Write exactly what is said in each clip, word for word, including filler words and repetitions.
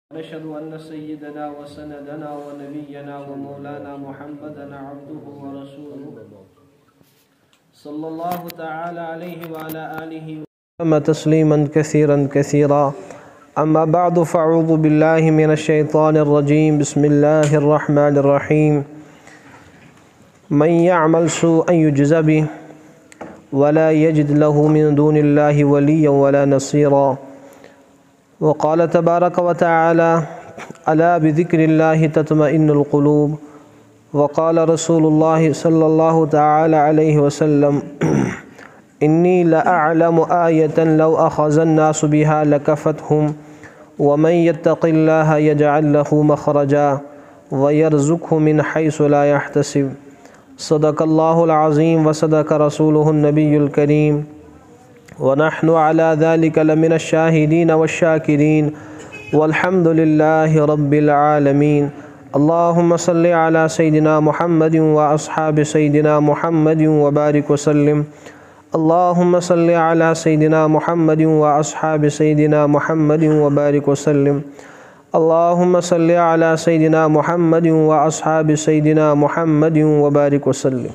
नशहदु अन्न सय्यदना व सनदना व नबियना व मौलाना मुहम्मदन अब्दुहु व रसूलुहु सल्लल्लाहु तआला अलैहि व अला आलिहि व तस्लीमन कसीरन कसीरा अम्मा बअदु फ़अऊज़ु बिल्लाहि मिनश शैतानिर रजीम बिस्मिल्लाहिर रहमानिर रहीम मन यअमल सूअन युज्ज़ा बिहि व ला यजिद लहु मिन दूनिल्लाहि वलिय्यन व ला नसीरा वक़ाल तबारक व तआला अला बिज़िक्रिल्लाहि तत्मइन्नुल क़ुलूब वक़ाल रसूलुल्लाहि सल्लल्लाहु तआला अलैहि वसल्लम इन्नी लअअलमु आयतन लौ अख़ज़न्नासु बिहा लकफ़तहुम व मन यत्तक़िल्लाह यजअल लहु मख़रजा व यरज़ुक़हु मिन हैसु ला यहतसिब सदक़ल्लाहुल अज़ीम व सदक़ रसूलुहुन नबियुल करीम व नहनु अला ज़ालिका लमिनश शाहिदीन वश्शाकिरीन वल्हम्दुलिल्लाहि रब्बिल आलमीन। अल्लाहुम्मा सल्लि अला सय्यिदिना मुहम्मदिन व अस्हाबि सय्यिदिना मुहम्मदिन व बारिक वसल्लिम। अल्लाहुम्मा सल्लि अला सय्यिदिना मुहम्मदिन व अस्हाबि सय्यिदिना मुहम्मदिन व बारिक वसल्लिम। अल्लाहुम्मा सल्लि अला सय्यिदिना मुहम्मदिन व अस्हाबि सय्यिदिना मुहम्मदिन व बारिक वसल्लिम।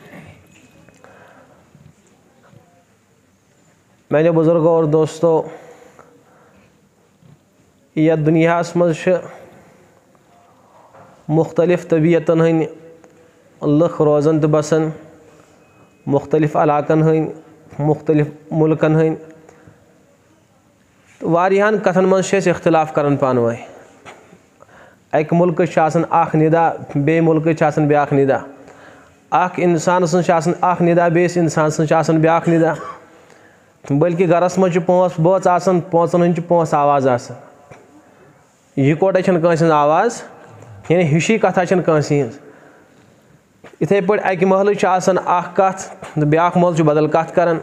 मेरे बुज़ुर्गों और दोस्तों, यह दुनिया मज़ मुख्तलिफ़ तबीयतन हन लुख रोज़न तो बसन, मुख्तलिफ़ इलाक़न हन मुख्तलिफ़ मुल्कन हन वारियान कथन मज़ इख्तिलाफ़ करन पान वही। एक मुल्क अख निदा बे मुल्क ब्याख निदा, अख इंसान सज निदा बेस इंसान सज ब्याख निदा, बल्कि गरस मज पाँच बच आसन पाँचन हंद पाँच आवाज़ आसन, इकोटे कंस आवाज़ यानी हिशी कथा कंस हज। इथे पे अक महल कथ ब्याख महल बदल कथ करान।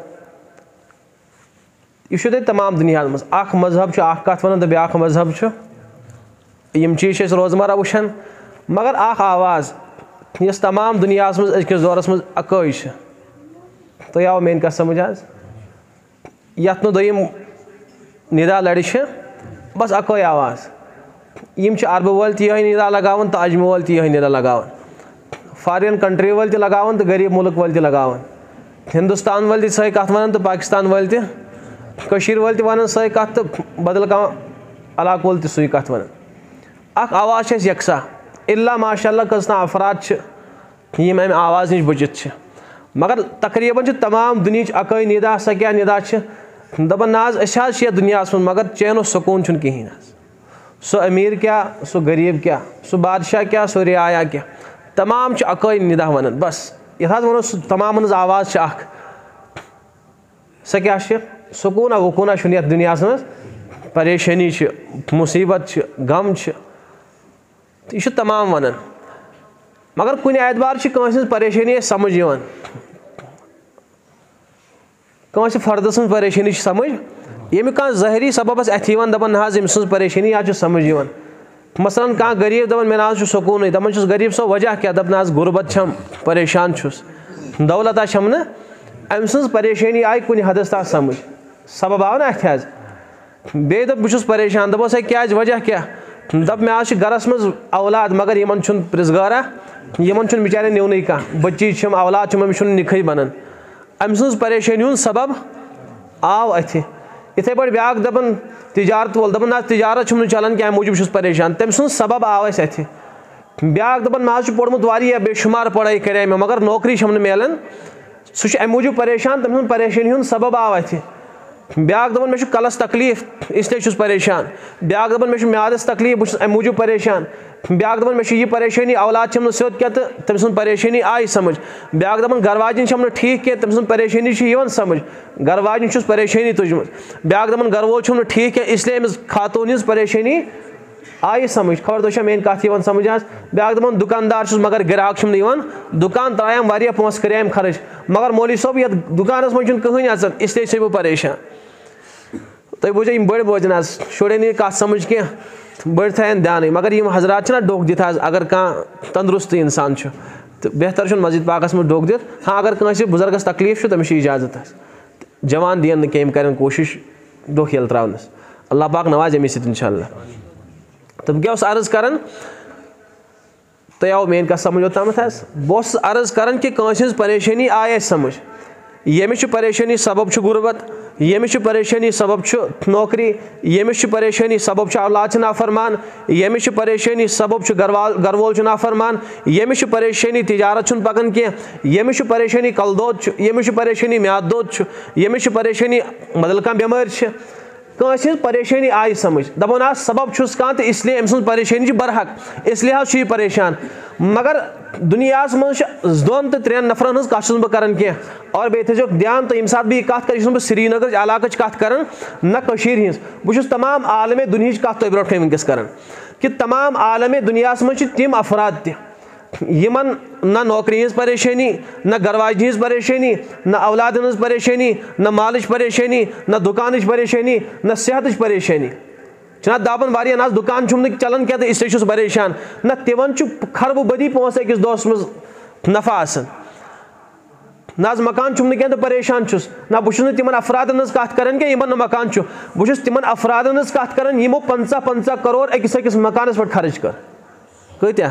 यह तमाम दुनिया मज अख मजहब कथ वन तो ब्याख मजहब यम चीज़ रोज़मर्रा वुचान, मगर अख आवाज़ यस तमाम दुनिया मज अजकिस दौरस मज अकै तो आव मेन कथ समझ आज यथ नो दोयम निदा लड़ बस अकै आवाज़। यम अरब वाल यह निदा लगावन तो अजम वाल यह निदा लगावन, फॉरेन कंट्री वाल लगावन तो गरीब मुल्क वाल लगावन, हिंदुस्तान वाल सही कथ वन तो पाकिस्तान वाल कशीर वाल वन सही कथ तो बदल कह इलाक वाल सही कथ वन। अख आवाज़ यकसा इल्ला माशाअल्लाह कस अफराद यम अम आवाज़ नश बचित, मगर तकरीबन तमाम दुनिया अकै निदा। सह क्या निदा दपान नाज अ दुनिया मज मगर चैनो सुकून कहीं। सो अमीर क्या सो गरीब क्या सो बादशाह क्या सो रियाया क्या तमाम अकै निदा वन। बस यह वो तमाम आवाज़ अख सह क्या सुकूना वकूना यथ दुनिया मज, परेशानी मुसीबत गम यह तमाम वन। मगर कुन एतबार कंस परेशानी समझ यवन, कंस फर्द सज परेशानी समझ यम कह ज़ाहरी सबबस अथ दपान ना अम सज परेशानी आज समझ यवन। मसलन कह गरीब दपान मे ना सुकून दपान गरीब सो वजह क्या दप ना गुरबत छम परेशान छुस दौलत छम न अम सज परेशानी आई कुन हदस तक समझ सबब आव ना अथ बे दप बहुत परेशान दपो सा क्या वजह क्या दप मे आज गरस मज औलाद मगर यमन प्रिजगारा यमन बिचारे नुन कह बच्ची औलाद अमिस निखै बनन अम सज परेशानी हूँ सबब आव अथ। इथे पे ब्याक दपान तिजारत वोल दपान ना तिजारत चलान क्या मूजूब परेशान तम सज सबब आव अथ। ब्याक दपान मे पोर्मुत वारिया बेशुमार पढ़ाई करे मे मगर नौकरी मिलान सह अम मूजूब परेशान तम सज परेशानी हूँ सबब आव अथ। ब्याक दपान मे कलस तकलीफ इसलिए परेशान, ब्याक दपान मे म्यादस तकलीफ बहुत अम मूजूब परेशान, ब्याक दपान मे परेशानी औलाद छम सोद क्या तो तम सज परेशानी आई समझ, ब्याक दपान घर वाजन छम ठीक क्या तम सज परेशानी समझ घर वाजन परेशानी तुजम, ब्याक दपान घर वोल छम ठीक क्या इसलिए अमिस खातून हज परेशानी आई समझ। खबर तो मेन कथ समझ आज। ब्याक दपान दुकानदार मगर ग्राहक दुकान त्रायम वारिया पोस कराम खर्च मगर मौलवी सोब ये दुकान मज कहीं अचन इसलिए छे बह परेशान। तुम बोझो यम बड़ बोजन आज शुरन ये कथ समझ कह बड़ थन ध्यान, मगर यम हजरात डोक दित अगर कह तंदुरुस्त इंसान तो बेहतर मस्जिद पाकस में डोक दित। हाँ अगर कंस बुजुर्गस तकलीफ तमिस इजाजत जवान दिन कम कर कोशिश डोक यल त्रावनस। अल्लाह पाक नवाज अमी सत इंशाअल्लाह। تم क्या अर्ज करन तो आव मेन कत समझ ओतम बस अर्ज करन कि कंस परेशानी आय समझ यमिस परेशानी सबब गुर्बत यमिस परेशानी सबब नौकरी यमिस परेशानी सबब औलाद नाफरमान यमिस परेशानी सबब गरवाल गरवोल नाफरमान यमिस परेशानी तिजारत पकान कह यमिस परेशानी कलदोद यमिस परेशानी म्यादोद यमिस परेशानी बदल कह बेमार कंस परेशानी आय समझ दपान आ सबब छुस कह तो इसलिए अम परेशानी बरहक इसलिए यह परेशान मगर दुनिया मज दोन तो त्रेन नफरन हज कत बह कर कह और बे थो ध्यान तो ये सात बह कत कर बह श्रीनगर इलाक कत कर न हज बह तमाम आलम दुनिया कत तुम ब्रोट वनकस कर कि तमाम आलम दुनिया मज तम अफराद तमन न नौकरी हज परेशानी न गरवाजनी हज परेशानी न औलाद हज परेशानी न माल परेशानी न दुकान परेशानी न सेहत परेशानी जना दापन वारिया ना दुकान छुम चलान क्या तो इसलिए परेशान न तिवन खरब बदी पोस अकिस दोस मज नफा आसन ना मकान छुम क्या तो परेशान छुस ना बहुत तिमन अफरादन हज कत कर यमन मकान बहुत तिमन अफरादन हज कत कर यमो पंचा पंचा करोड़ अकिस अकिस मकानस पे खर्च कर कत्या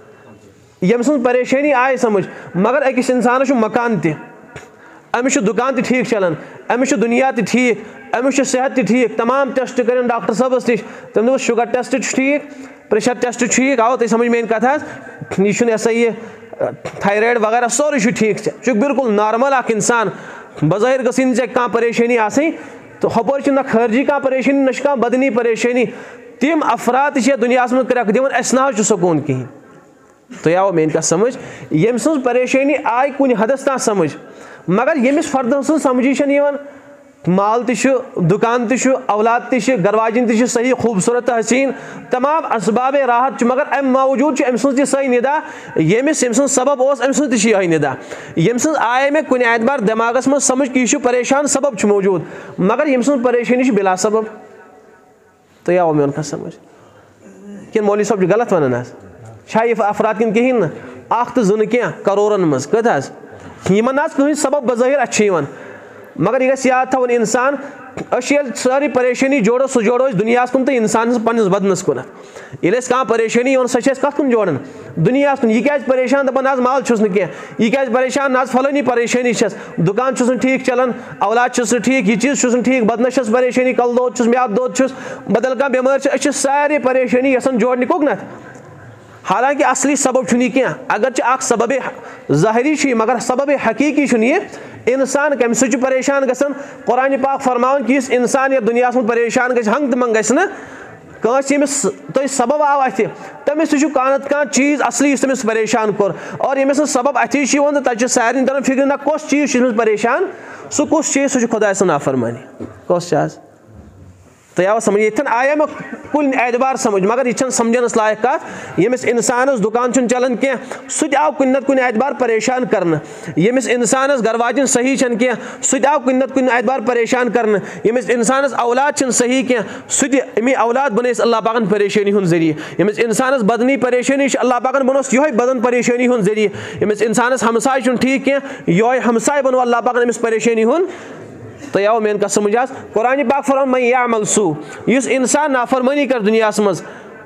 यम सज परेशानी आय समझ मगर अकिस इंसान मकान तह अमिस दुकान तह ठीक चलान अमिस दुनिया तह ठीक अमिस सेहत तह ठीक तमाम टेस्ट कर डॉक्टर साहबस नश तम दोस शुगर टेस्ट ठीक प्रेशर टेस्ट ठीक आओ तुम समझ मेन कथ यह सा यह थायराइड वगैरह सोरे ठीक चुक बिल्कुल नॉर्मल अख इंसान बज़ाहिर गई ऐ कह परेशानी आसनी तो हपर ना खारजी कह परेशानी ना कह बदनी परेशानी तम अफराद तह दुनिया मज क्रक दिवन अस ना सुकून कहें तो आओ मेन कथ समझ यम सज परेशानी आय कुन हदस तक समझ मगर यमिस फर्द सज समझी माल तु दुकान तु औलाद तु गरवाजिन तु सही खूबसूरत हसीन तमाम असबाब राहत मगर अम बावजूद अम सज सही निदा यमिस यम सबब अम सज यह निदा यम सज आय मे कुन एतबार दिमागस मज समझ कि यह परेशान सबब मौजूद मगर यम सज परेशानी बिला सबब तो आओ मेन कथ समझ कि मौलवी साहब गलत वन यह अफराद किन कहें अख तो जन कह करोरन मज कत यमन कहीं सबब बज़ाहिर अच्छे मगर यह याद थवन इंसान सारी परेशानी जोड़ो सह जोड़ो दुनिया कुन तो इंसान पन्नस बदनस कुन ये कह परेशानी यो सह कत कुन जोड़न दुनिया कुन यह क्या परेशान दपान आज माल छुस कह यह क्या परेशान आज फलानी परेशानी दुकान छुस ठीक चलान औलाद छुस ठीक यह चीज छुस ठीक बदनस परेशानी कल दोद छुस म्याद दोद छुस बदल कह बेमार सारे परेशानी यसान जोड़ने कोकनत हालांकि असली सबब कह अगर अख सबब ज़ाहिरी मगर सबब हकीकी यह इंसान कम सह परेशान गसान कुरान पाक फरमान कि इंसान ये दुनिया में परेशान गस हंग तमंग गस यमिस तुम सबब आव अथ तमिस कानत कह चीज़ असली तमिस परेशान कोर और यमिस सबब अथी तो तक सारे तरह फिक्र ना कस चीज़ परेशान सह कुस चीज़ सह खुदा नाफरमानी कस तो आव समझ ये आया मे कुन एतबार समझ मगर यह समझनस लायक कत यमिस इंसानस दुकान चलान कह सह आव कुन नत कुन एतबार परेशान कर यमिस इंसानस गरवाजिन सही कह सह आव कुन नत कुन एतबार परेशान कर यमिस इंसानस औलाद सही कह सह अमी औलाद बनस अल्लाह पाकन परेशानी हुन जरिए यमिस इंसानस बदनी परेशानी अल्लाह पाकन बनोस यह बदन परेशानी हुन जरिए यमिस इंसानस हमसाय ठीक कह यह हमसाय बनो अल्लाह पाकन अमिस परेशानी हुन तो आओ मेन कथ समझ आज कुरान पाक फरमान मैं यामल सू इस इंसान नाफरमानी कर दुनिया मज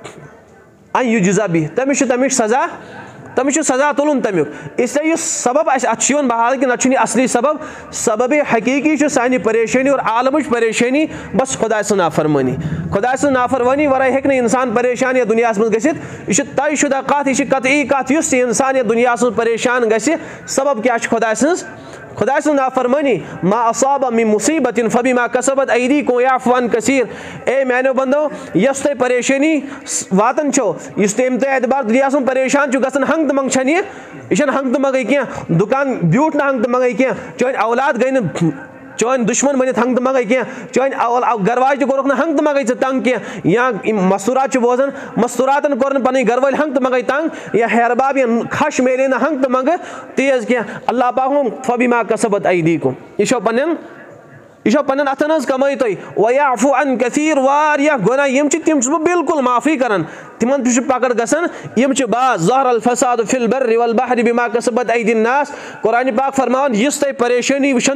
अन युजज़ा बि तमिस तमिश सजा तमिस सजा तुलन तमिक इसलिए सबब अन बहाल कि न असली सबब सबब हकीकी सानी परेशानी और आलमच परेशानी बस खुदा सं नाफरमानी खुदा सं नाफरमानी वराय हेक इंसान परेशान या दुनिया मज गसित यह तय शुदा कत यह कतई कत युस इंसान या दुनिया मज परेशान गसि सबब क्या खुदा सं खुदा सं नाफरमानी मा असाब मिन मुसीबतिन फबिमा कसबत अयदीकुम याफु अन कसीर ए मैनो बंदो यस तय परेशानी वातन छो इस तेम ते एतबार दुनिया में परेशान छु गसन हंग तमंग छनी इशन हंग तमंग के दुकान ब्यूट ना हंग तमंग के चोन औलाद गई न चोन दुश्मन बनित हंग तमंग के चोन गरवाज तो कोरक न हंग तमंग च तंग के या मस्तूरात छु बोजन मस्तूरातन कोरन पनी गरवल हंग तमंग तंग या हेरबाब या खश मेरे न हंग तमंग तेज के अल्लाह पाक फबिमा कसबत अयदीकुम इशो पनन यह पन्न अथन कमाई तुम वयाफु अन कसीर वारिया गुना यम तम बिल्कुल माफ़ी करान तिमन पकड़ गसन यम बाज ज़हर अल फसाद फिल बर्रि वल बहरि बिमा कसबत अयदिन नास कुरान पाक फरमान यस तुम परेशानी वुचान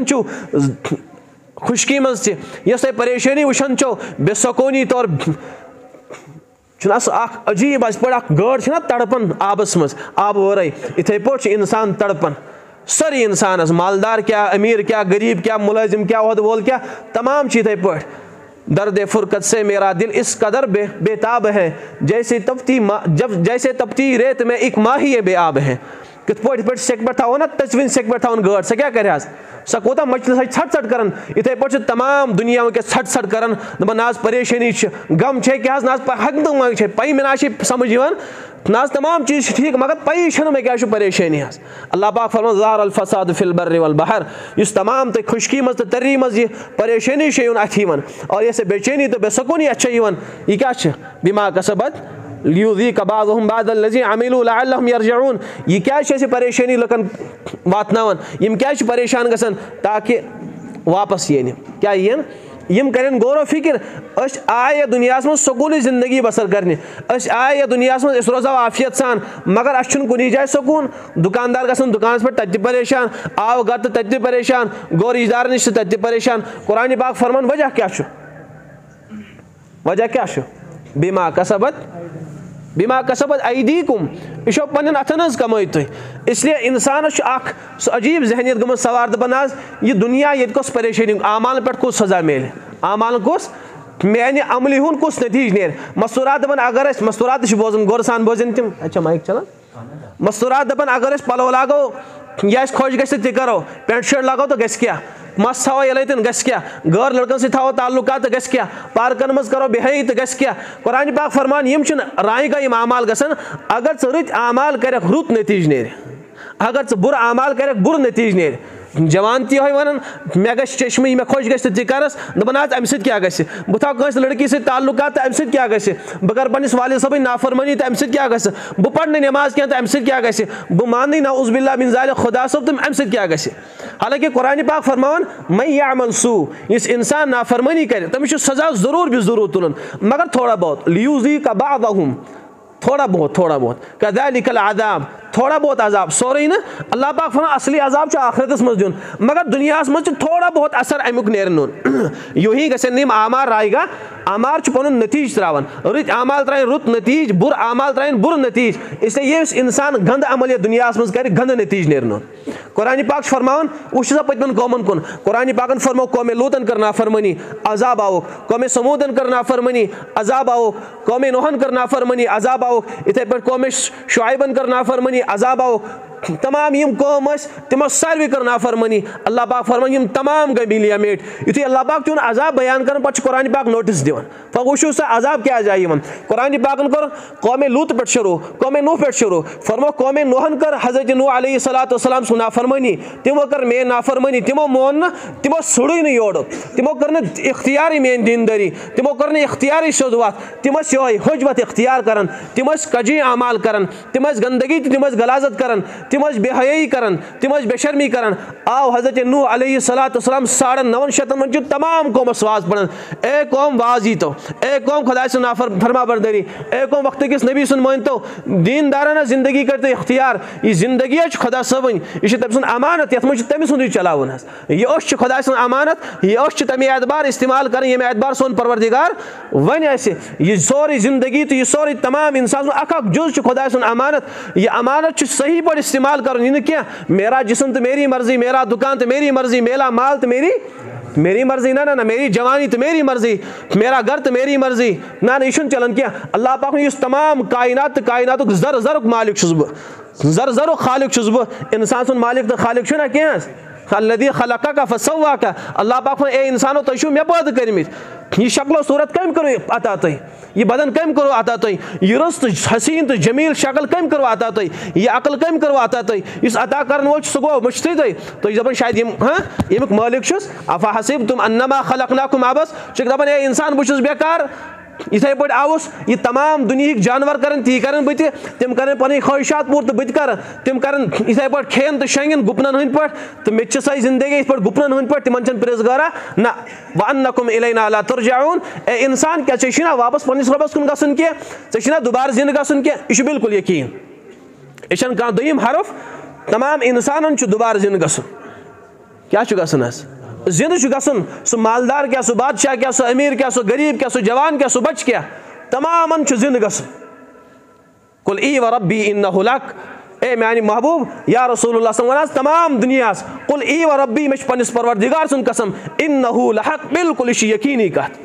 खुशकी मज तस तुम परेशानी वुचान बेसकूनी तौर छुना सह अख अजीब आज पे गाड़ छना तड़पन आबस मज आब वरई इथे पे इंसान तड़पन सारी इंसान मालदार क्या अमीर क्या गरीब क्या मुलाजिम क्या ओहद वोल क्या तमाम इथे पे दर्द फुरकत से मेरा दिल इस कदर बे, बेताब है जैसे तपती जब जैसे तपती रेत में एक माही बेआब है कित पे पे सेक पे थो ना तचविन सेक पे थवन गाड़ सह क्या कर सह कोता मचल छट छट कर इथे पे तमाम दुनिया वस छट छट कर दपान ना परेशानी गम क्या ना हक मंग पी मे ना समझ ना तमाम चीज़ ठीक मगर पी मे क्या परेशानी अल्लाह पाक फरमान ज़हर अल फसाद फिल बर्रि वल बहर इस तमाम तो खुशकी मज तो तर्री मज यह परेशानी अथ और ये बेचैनी तो बेसकूनी अत यह क्या बिमा कसबत लियुज़ीक़ बाज़ुहुम बाज़ल अमिलू लअल्लहुम यरजिऊन यह क्या परेशानी लुकन वातनावन यम क्या परेशान गसन ताकि वापस ये क्या ये यम करें गौर फिक्र अस आए दुनिया में सकून जिंदगी बसर करने अस आए दुनिया में रोजा आफियत सान मगर अस कुछ जाए सकून दुकानदार गसन दुकान पे तत परेशान आव गर तो तत परेशान गौर इदार नश तत परेशान कुरान पाक फरमान वजह क्या वजह क्या बिमा कसबत बिमा कसबत अयदीकुम यह पन्न अथन कमाई तुम इसलिए इंसान अजीब जहनीत गम सवार दपान यह दुनिया ये कस परेशानी आमाल पे कुछ सजा मिले आमाल कुछ मानि अमल हूं कुछ नतीज नेर मस्तूरात दपान अगर मस्तूरात बोजन गौर सान बोजन तम अच्छा माइक चलान मस्तूरात दपान अगर पलो लागो यह खुश गो तह करो पेंट शर्ट लागो तो गस क्या मस थो ये तन गस क्या गैर लड़कन सो ताल्लुकात तो गस क्या पार्कन मज करो बेहई तो गस क्या कुरान पाक फरमान यम राय का आमाल गसन अगर च रुत आमाल कर रुत नतीज नेर अगर च बुर आमाल कर बुर नतीज नेर जवान ती वन मे ग चश्मे मे खुश गस तह करस दपान अम क्या गस बह थो कस लड़की सत ताल्लुकात तो अम क्या गस बह कर पन्निस वालिद सब नाफरमानी तो अम क्या गस बह पढ़ नमाज क्या तो अम क्या गस बह मान नऊज़ुबिल्लाह मिन ज़ालिक खुदा सब तो अम क्या गस हालांकि कुरान पाक फरमान मैं यामल सू इस इंसान नाफरमानी कर तमिस सजा जरूर भी जरूर तुलन मगर थोड़ा बहुत लियुज़ीक़ बाज़हुम थोड़ा बहुत थोड़ा बहुत कज़ालिकल अज़ाब थोड़ा बहुत अजाब सोरे ना अल्लाह पाक फरमान असली अजाब आखिरत मज दिन मगर दुनिया मज थोड़ा बहुत असर अमुक नेर यूही गम आमार रायगा आमार पुन नतीज त्रावन रुत आमाल त्राइन रुत नतीज बुर आमाल त्राइन बुर नतीज इसलिए ये इंसान गंद अमल ये दुनिया मज कर गंद नतीज नेर कुरान पाक फरमान वुच पतमन कौमन कुन कुरान पाकन फरमो कौमे लूतन कर नाफरमनी अजाब आओ कौमे समूदन कर नाफरमनी अजाब आओ कौमे नोहन कर नाफरमनी अजाब आओ इथे पे कौमे शुआइबन कर नाफरमनी अजाब आओ तमाम यम कौम तमो सारे कर नाफरमनी अल्लाह पाक फरमान यम तमाम गई मिलिया मेट युथि अल्लाह पाक तुन अजाब बयान कर पे कुरान पाक नोटिस दिवान फो वो सा अजाब क्या जाए कुरान पाकन कर कौमे लूत पे शुरू कौमे नूह पे शुरू फरमो कौमे नूहन कर हजरत नूह अलैहिस्सलातु वस्सलाम सु नाफरमनी तिमो कर मे नाफरमनी तिमो मोन तिमो सुड़ुई न योड़ तिमो कर इख्तियारी मेन दीनदारी तिमो कर इख्तियारी शोजवात तिम हजवत इख्तियार कर तिम कजी अमाल कर तिम गंदगी तिम गलाजत कर तिम बेहयाई कर तिम बेशर्मी कर आव हजरत नूह अलैहिस्सलातु वस्सलाम साढ़ नवन शतन मन तमाम कौमस वाज पढ़न ए कौम वाज यी तो ए कौम खुदा सुन नाफर फरमा बरदरी ए कौम वक्त किस नबी सुन मान तो दीनदाराना जिंदगी करते इख्तियार यह जिंदगी खुदा सबन यह तम सुन अमानत ये मज तम सुन चलावन यह खुदा सुन अमानत यह तमे एतबार इस्तेमाल कर ये एतबार सोन परवरदिगार वन यह सोरी जिंदगी तो यह सोरी तमाम इंसान अख अख जुज खुदा सुन अमानत यह अमानत सही पर इस्तेमाल कर क्या मेरा जिस्म तो मेरी मर्जी मेरा दुकान तो मेरी मर्जी मेरा माल तो मेरी मेरी मर्जी ना ना ना मेरी जवानी तो मेरी मर्जी मेरा घर तो मेरी मर्जी ना ना यह चलन क्या अल्लाह पाक ने तमाम कायनात कायनात जर जर मालिक बह जर जर खालिक बह इंसान सुन मालिक तो खालिक ना क्या अल्लज़ी खलक़का फसव्वाका अल्लाह पाक ए इंसानो तुम मे पैदा कर्मित यह शक्लो सूरत कम करो अता तुम यह बदन कम करो अता तुम यह रुस्त हसीन तो जमील शक्ल कम करो अता तुम यह अकल कम करो अता तुम इस अता कर वो सह गो मुश्तरी तुम तुम दपान शायद हाँ यमुक मालिक अफा हसीब तुम अन्नमा खलक़नाकुम अबस दपान ए इंसान बहुत बेकार इथे पे आउस यह तमाम दुनिया जानवर कर ती कर बत तम कर पन ख्वाहिशात पूर तो बत कर तम कर इथे पे खेन तो शेंगन गुपन हंद पे तो मे सही जिंदगी पे गुपन हंद पे तिमन प्रेजगारा ना वअन्नकुम इलैना ला तुरजाऊन ए इंसान क्या ना वापस पन्निस रबस कुन गसन के ना दोबारा जिंद गसन के यह बिल्कुल यकीन यह कह दोयम हरफ तमाम इंसान दोबारा जिंद गसन क्या गसन जिंद गसन सह मालदार क्या सह बादशाह क्या सह अमीर क्या सह गरीब क्या सह जवान क्या सह बच क्या तमामन जिंद गसन कुल ई व रब्बी इन्नहु लक ए मानी महबूब या रसूलुल्लाह वन तमाम दुनियास कुल ई व रब्बी मे पन्निस परवरदिगार सुन कसम इन्नहु लहक बिल्कुल यह यकीनी कत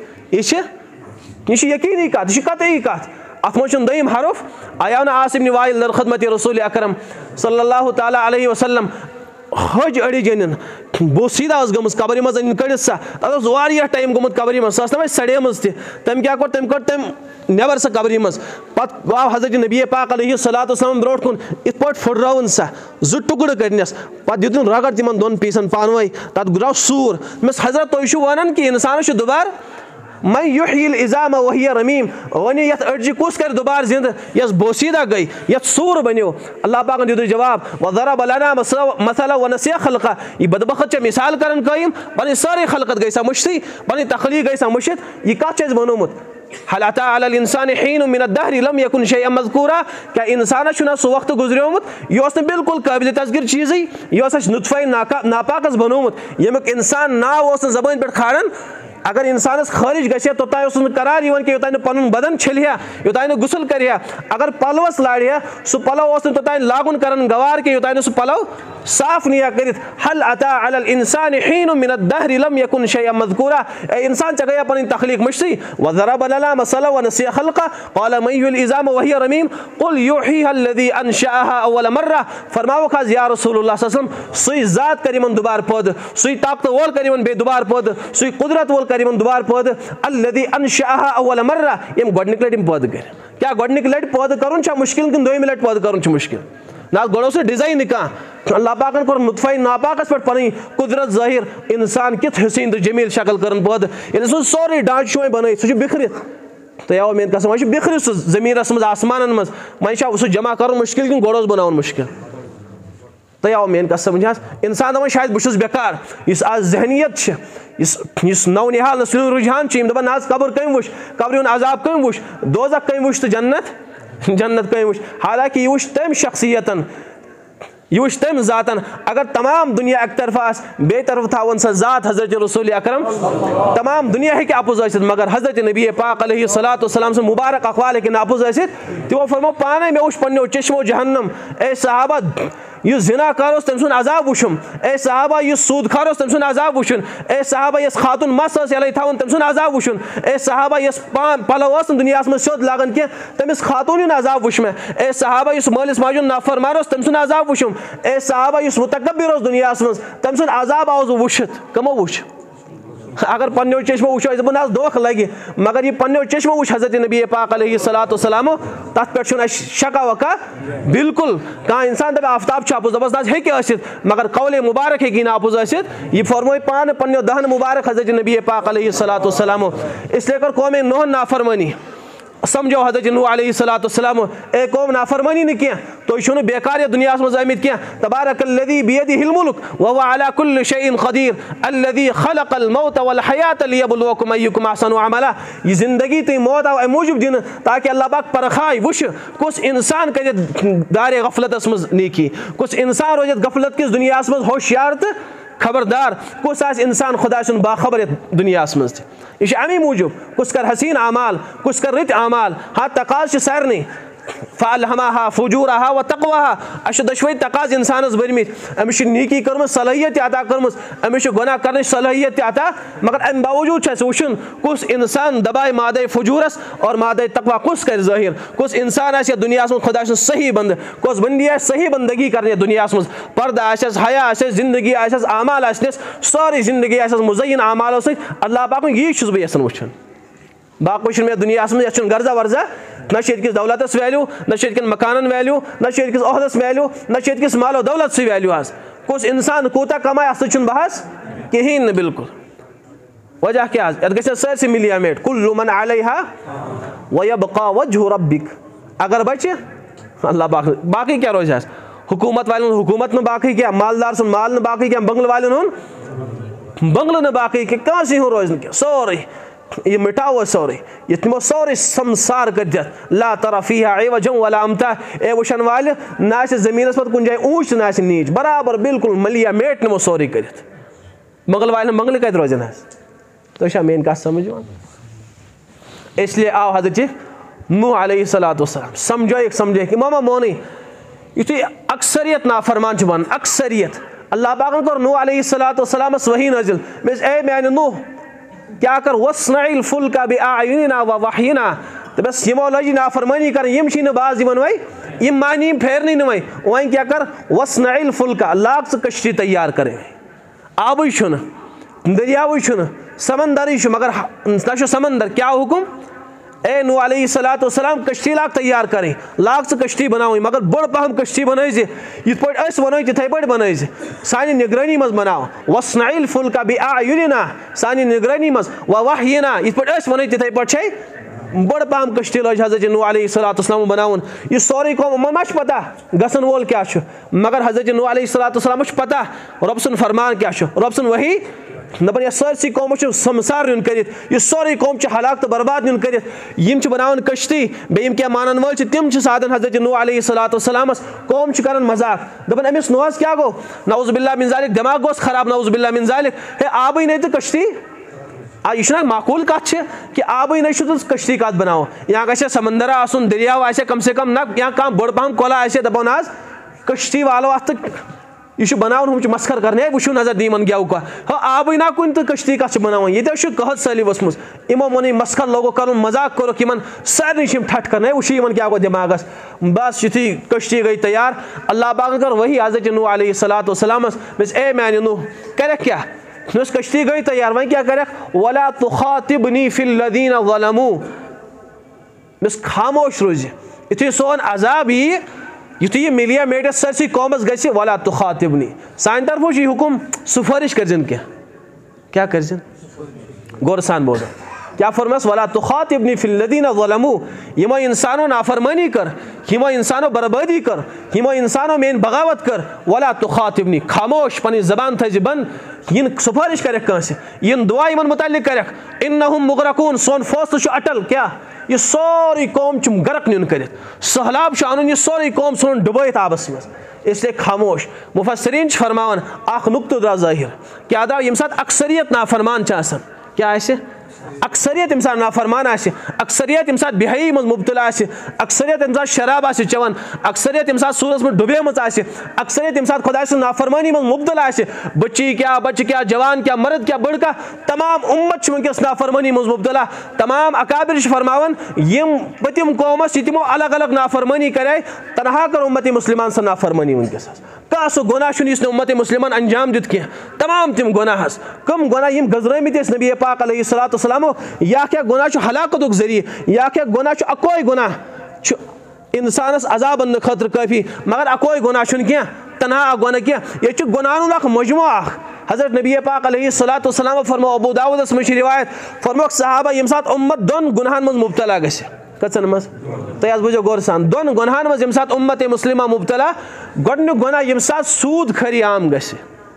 यह यकीनी कत यह कतई कत अत मं दम हरफ आया ना आसिम वाइल दर खदमत रसूल अकरम सल्लल्लाहु तआला अलैहि वसल्लम हज अड़ी जन बो सीधा गम कबर मज कड़ित सा तथा वारिया टाइम गोमुत कबर मज सह सड़ेम तम क्या कोर तम कोर तम नबर सा कबर मज पे आव हजरत नबी पाक अलैहिस्सलाम ब्रोट कुन इत पे फुर्रावन सा जु टुकड़ करनस पे दितुन रगड़ तिमन दोन पीसन पानवे तथ गुराव सूर मस हजरत तुम वन कि इंसान दुबार मैं युहील इज़ाम वही रमीम वन ये अड़जि कुस कर दुबार जिंद यस बोसीदा गई यस सूर बनो अल्लाह पाक ने दियो जवाब वज़रब लना मसला व नसिया खल्क़ा ये बदबख्त मिसाल करन कायम बनी सारी खल्क़त गई सा मुश्ती बनी तखलीक गई सा मुशित ये कत चीज बनोमुत हल अता अलल इंसान हीन मिन अद्दहर लम यकुन शैअन मज़कूरा क्या इंसान शुना सो वक्त गुजरियोमुत यह बिल्कुल काबिल तज़किर चीज़ यह नुतफ़े नापाकस बनोमुत यमुक इंसान नाव ज़बान पे खाड़न अगर इंसानस खारिज गए तोतान करार कि योतान पन बदन छलिया योतान गुसल करिया अगर पलवस लाड़िया सह पलव तोतान लागुन करन गवार कि योतान सह पलव साफ निया कर हल अता अलल इंसान हीन मिन अद्दहर लम यकुन शैअन मज़कूरा ए इंसान च गया पन तखलीक मुश्ती वज़रब लना मसला व नसिया खल्क़ा क़ाल मन युहील इज़ाम वही रमीम क़ुल युहीहा अल्लज़ी अंशअहा अव्वल मर्रा फरमाओ खास या रसूलुल्लाह सल्लल्लाहु अलैहि वसल्लम सुई ज़ात करिमन दुबार पद सुई ताकत वोल करिमन बे दुबार पद सुई कुदरत वोल करिमन दुबार पद अल्लज़ी अंशअहा अव्वल मर्रा यम गोडनिक लट पद कर क्या गोडनिक लट पद करुन छ मुश्किल कि दोयम लट पद करुन छ मुश्किल ना गोड़ो से डिजाइन कह अल्लाह पाकन कोर नुतफ़े नापाकस पे पन कुदरत ज़ाहिर इंसान कित हसीन तो जमील शक्ल कर पद ये सोरे ढांचो बन सह बिखरित तो या मेन कसम वह बिखरित सह जमीनस मज आसमान मज वह सह जमा कर मुश्किल कि गोड़ोस बना मुश्किल तो या मेन कसम इंसान दपान शायद बहुत बेकार इस आज जहनीत इस नौ निहाल नस्ल रुझान दपान आज कबर कम वुच कबर हुंद अजाब कम वुच दोज़ख कम वुच तो जन्नत जन्नत कम वुच हालांकि यह वुच तम शख्सियतन यह वुच तम ज़ातन अगर तमाम दुनिया एक तरफ आस बे तरफ थावन सा ज़ात हज़रत रसूल अकरम तमाम दुनिया है कि अपुज आसित मगर हज़रत नबी पाक अलैहिस्सलातु वस्सलाम से मुबारक अक़वाल है कि अपुज आसित तो फरमो पाने मे वुच पन्नो चश्मो जहन्नम ए सहाबा यह जिनाकार तम सुन अजाब वुचुम ए सहाबा यह सूदखार तम सुन अजाब वुचुन ए सहाबा यस खातून मस यल थवन तम सुन अजाब वुचुन ए सहाबा यस पलव दुनिया में सोद लागन कह तमिस खातून अजाब वुच मे ए सहाबा यस मालिस माजुन नाफरमान तम सुन अजाब वुचुम ए सहाबा यस मुतकब्बिर दुनिया में तम सुन अजाब आव वुचित कमो वुच अगर पन्नो चश्मो वो दपान दोख लगे मगर यह पन्नो चश्मो वो हज़रत नबी पाक अलैहिस्सलातु वस्सलाम तथ पे शका वका बिल्कुल कह इंसान दप आफ्ताब अपुज दपस हे मगर कौल मुबारक हे अपुज यह फरमो पान पन्नो दहन मुबारक हज़रत नबी पाक अलैहिस्सलातु वस्सलाम इसलिए कर कौम नोहन नाफरमानी समझो हज़रत नूह अलैहिस्सलातु वस्सलाम ए कौम नाफरमानी न क्या तो यह बेकार दुनिया मज आमित क्या तबारकल्लज़ी बियदिहिल मुल्क व हुव अला कुल्लि शैइन क़दीर अल्लज़ी खलक़ल मौत वल हयात लियब्लुवकुम अय्युकुम अहसनु अमला यह जिंदगी तो मौत आव मूजूब दिन ताकि अल्लाह पाक परखाय वुश कुछ इंसान कर दारे गफलत मज नीकी कुछ इंसान रोज गफलत किस दुनिया मज होशियार तो खबरदार कुछ आज इंसान खुदा सुन बाखबर दुनिया मज यह अमी मूजूब कुछ कर हसीन आमाल कुछ कर रित आमाल हाँ तकाज सारनी फ़अल्हमाहा फुजूरहा व तक़वाहा अश दशवई तकाज इंसानस बरमित अमिश नीकी कर्म सलाहियत अता कर्म अमिश गुनाह करने सलाहियत अता मगर अम बावजूद वुचन कुछ इंसान दबाए मादे फुजूरस और मादे तक़वा कुछ कर ज़ाहिर कुछ इंसान आस दुनिया में खुदा सही बंद कुछ बंदी आ सही बंदगी करने दुनिया में पर्द आस हया आस जिंदगी आस आमाल आस सारी जिंदगी आस मुज़य्यन आमालो सत अल्लाह पाक यी बह यसान वुचन बाकी मे दुनिया में यह गर्जा वर्जा न किस दौलतस वैल्यू न मकान वैल्यू न किस अहदस वैल्यू न किस मालो दौलत से वैल्यू आज कुछ इंसान कूता कमाए सह बहस कहें बिल्कुल वजह क्या ये सरसे मिलिया मेट कुल्लु मन अलैहा व यबका वजहु रब्बिक अगर बचे अल्लाह पाक बाकी क्या रोज हुकूमत वाले हुकूमत में बाकी क्या मालदार सुन माल न बाकी क्या बंगल वाले बंगल न बाकी क्या कहाँ से रोज न क्या सोरे ये मिटाओ सोरे ये तमो सोरे संसार कर ला तरा फीहा इवजन वला अमता ए वुशन वाले ना जमीन पर कुन जाए ऊंच ना नीच बराबर बिल्कुल मलिया मेट नमो सोरे कर मंगल वाले मंगल कत रोजन तो मेन कत समझ इसलिए आओ हजरत नूह अलैहिस्सलातु वस्सलाम समझाइक समझाइक इमामा मोनी युथुई अक्सरियत नाफरमान छ बन अक्सरियत अल्लाह पाकन कर नूह अलैहिस्सलातु वस्सलाम वही नाजिल मिस ए मैंने नूह क्या कर वस्नइल फुल्का बिअयुनिना व वहयिना तो बस यमो लजी नाफरमानी कर यम छी न बाज यमन वै यम मानी फेरनी न वै वै क्या कर वस्नइल फुल्का अल्लाह से कश्ती तैयार करे आबुई छुन दरियावुई छुन समंदर मगर ना समंदर क्या हुकुम ए नूह अलैहिस्सलातु वस्सलाम कश्ती लाग तैयार करें लाग से कश्ती बनाओ मगर बड़ पहम कश्ती बन ये वन तिथे पे बन सान निगरानी मज बनाओ वस्नइल फुल्का बिअयुनिना सान निगरानी मज व वहयिना ये वन तिथे पे बड़ पहम कश्ती लज हजरत नूह अलैहिस्सलातु वस्सलाम बनावन यह सोरे कौम मा पता गसन वोल क्या मगर हजरत नूह अलैहिस्सलातु वस्सलाम पता रब सुन फरमान क्या रब सुन वही दपान यह सारसी कौम समसार नुन कर सोरे कौम हलाक तो बर्बाद नुन कर बनान कश्ती बेम क्या मानन वल तम साधन हजरत नूह अलैहिस्सलातु वस्सलाम कौम कर मजाक दपान अमिस नूहस क्या गो नऊज़ुबिल्लाह मिन ज़ालिक दिमाग गोस खराब नऊज़ुबिल्लाह मिन ज़ालिक हे आबई नहीं तो कश्ती आ यह माकूल कत कि आबई नहीं तो कश्ती कत बनाओ या ग समंदर आसन दरियाव आ कम से कम ना या कह बड़ पहम कोला आ दपान आज कश्ती वालो अत यह बनान हम मस्खर करने वो नजर दीमन क्या हाँ आबई ना कुन तो कश्ती कत बनान ये कहत सैली वसम इमो मोन मस्खर लोगो कर मजाक कोरक इन सारे ठठ कर वो क्या गो दिमागस बस युथी कश्ती गई तैयार अल्लाह पाक कर वही हज़रत नूह अलैहिस्सलातु वस्सलाम ए मैंने नूह कर क्या कश्ती गई तैयार वह क्या कर वला तुखातिबनी फिल लदीना ज़लमू बस खामोश रोज युथी सोन अजाब यी युथी यह मिलिया मेटस सरसी कौमस गि वला तुखातिबनी सान तरफो हुकुम सुफारिश कर क्या क्या कर गौर सान बोल क्या फरमास वला तुखातिबनी फिल लदीना ज़लमू यमो इंसानो नाफरमानी कर यमो इंसानो बर्बादी कर यमो इंसानो मेन बगावत कर वला तुखातिबनी खामोश पन जबान थज बंद इन सुफारिश कर इन दुआ इन मुतालिक कर इन्नहुम मुगरकून सोन फैसला अटल क्या यह सोरी कौम गर्क नुन कर सहलाब अन यह सोरी कौम सन डुबैत आबस मज इसलिए खामोश मुफस्सिरीन फरमान अख नुक्तु द्रा ज़ाहिर क्या दाव यम साथ अक्सरियत नाफरमान क्या आसे अक्सरियत यम साथ नाफरमान आसे अक्सरियत यम साथ बेहई मज मुब्तला आसे अक्सरियत यम साथ शराब आसे चवन अक्सरियत यम साथ सूरस में डुबेमच आसे अक्सरियत यम साथ खुदा से नाफरमानी मज मुब्तला आसे बच्ची क्या बच्चे क्या जवान क्या मर्द क्या बड़ का तमाम उम्मत वनकस नाफरमानी मज मुब्तला तमाम अकाबिर फरमावन यम पतिम कौमस तिमो अलग अलग नाफरमानी करे तनहा कर उम्मत मुस्लिमान से नाफरमानी वनकस कह सो गुनाह इस उम्मत मुस्लिमान अंजाम दित कह तमाम तिम गुनाह कम गुनाह यम गजरमित नबी पाक अलैहिस्सलातु वस्सलाम या क्या गुनाह हलाकत जरिए या क्या गुनाह अकोई गुनाह इंसानस अजाब अन्न खतर काफी मगर अकोई गुनाह क्या तनहा गुनाह क्या ये गुनाह मजमू हजरत नबी पाक अलैहिस्सलातु वस्सलाम फरमो अबू दाऊद में रिवायत फरमो सहाबा यम साथ उम्मत दोन गुनाहन मज मुब्तला गस कचन मज तो बुझो गौर सान दोन गुनाहन मज यम साथ उम्मत मुस्लिमा मुब्तला गोडनु गुनाह यम साथ सूद खरी आम गस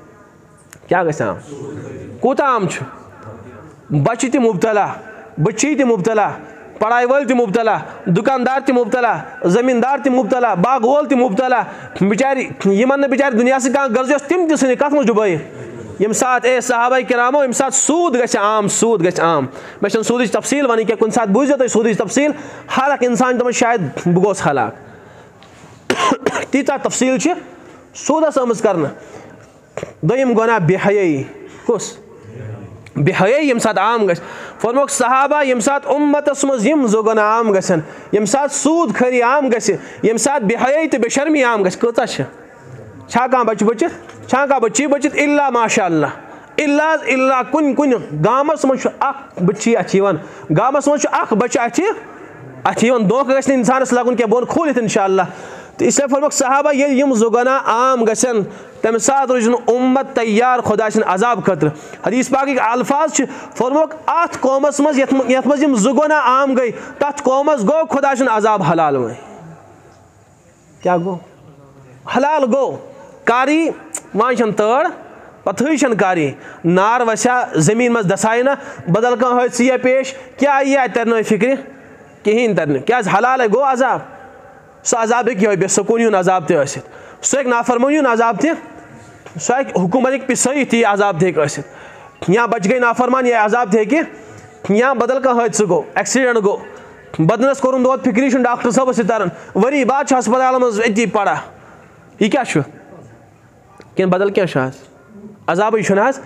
क्या गस आम कूता आम बच्चे ति मुब्तला बच्ची ति मुब्तला पढ़ाई वल ति मुब्तला दुकानदार ति मुब्तला जमींदार ति मुब्तला बाग वोल ति मुब्तला बिचारी यमन बिचारी दुनिया से कह गर्ज तम ति कत मज डुबे यम साथ ए सहाबा किरामो यम साथ सूद गछ आम सूद गछ आम मे सूद तफसील वन क्या कुन साथ बुझो तुम सूद तफसील हर अख इंसान दम शायद बह गोस हलाक तीता तफसील सूदस आमज कर दोयम गुनाह बेहयाई कुस बेहयाई यम साथ आम गछ फरमोक सहाबा यम साथ उम्मतस मज यम जो गुनाह आम गछन यम साथ सूद खरी आम गछ यम साथ बेहयाई तो बेशर्मी आम गछ कता छा कह बच बचित छा कह बच्ची बचित इल्ला माशाअल्लाह इल्ला इल्ला कुन कुन गामस मज बच्ची अथि गामस मज बच्चे अथि अथि दोख गछ इंसानस लगन क्या बोन खोलित इंशाअल्लाह तो इसलिए फरमोक सहाबा ये यम जो गुनाह आम गछन तम साथ रोज उम्मत तैयार खुदा अजाब खतर हदीस पाक अल्फाज फरमोक अत कौमस मज यथ मज यम जो गुनाह आम गई तथ कौमस गो खुदा अजाब हलाल वह क्या गो हलाल गो कारी वन तड़ पथन कारी नार वसा जमीन मज दसाय ना बदल कह हदसिया पेश क्या यह तरन फिक्र कहें तरन क्या हलाल गो अजाब सह अजाब हे बेसकून अजाब तह सह नाफरमानी अजाब तह सह हुकूमत पिसई ती अजाब तह या बच गई नाफरमान यह अजाब तह या बदल कह हदस गो एक्सीडेंट गो बदनस कोरुम दौद फिक्री डॉक्टर साहब तरन वरी बाद हस्पताल मज अति पड़ा यह क्या कि बदल क्या अजाब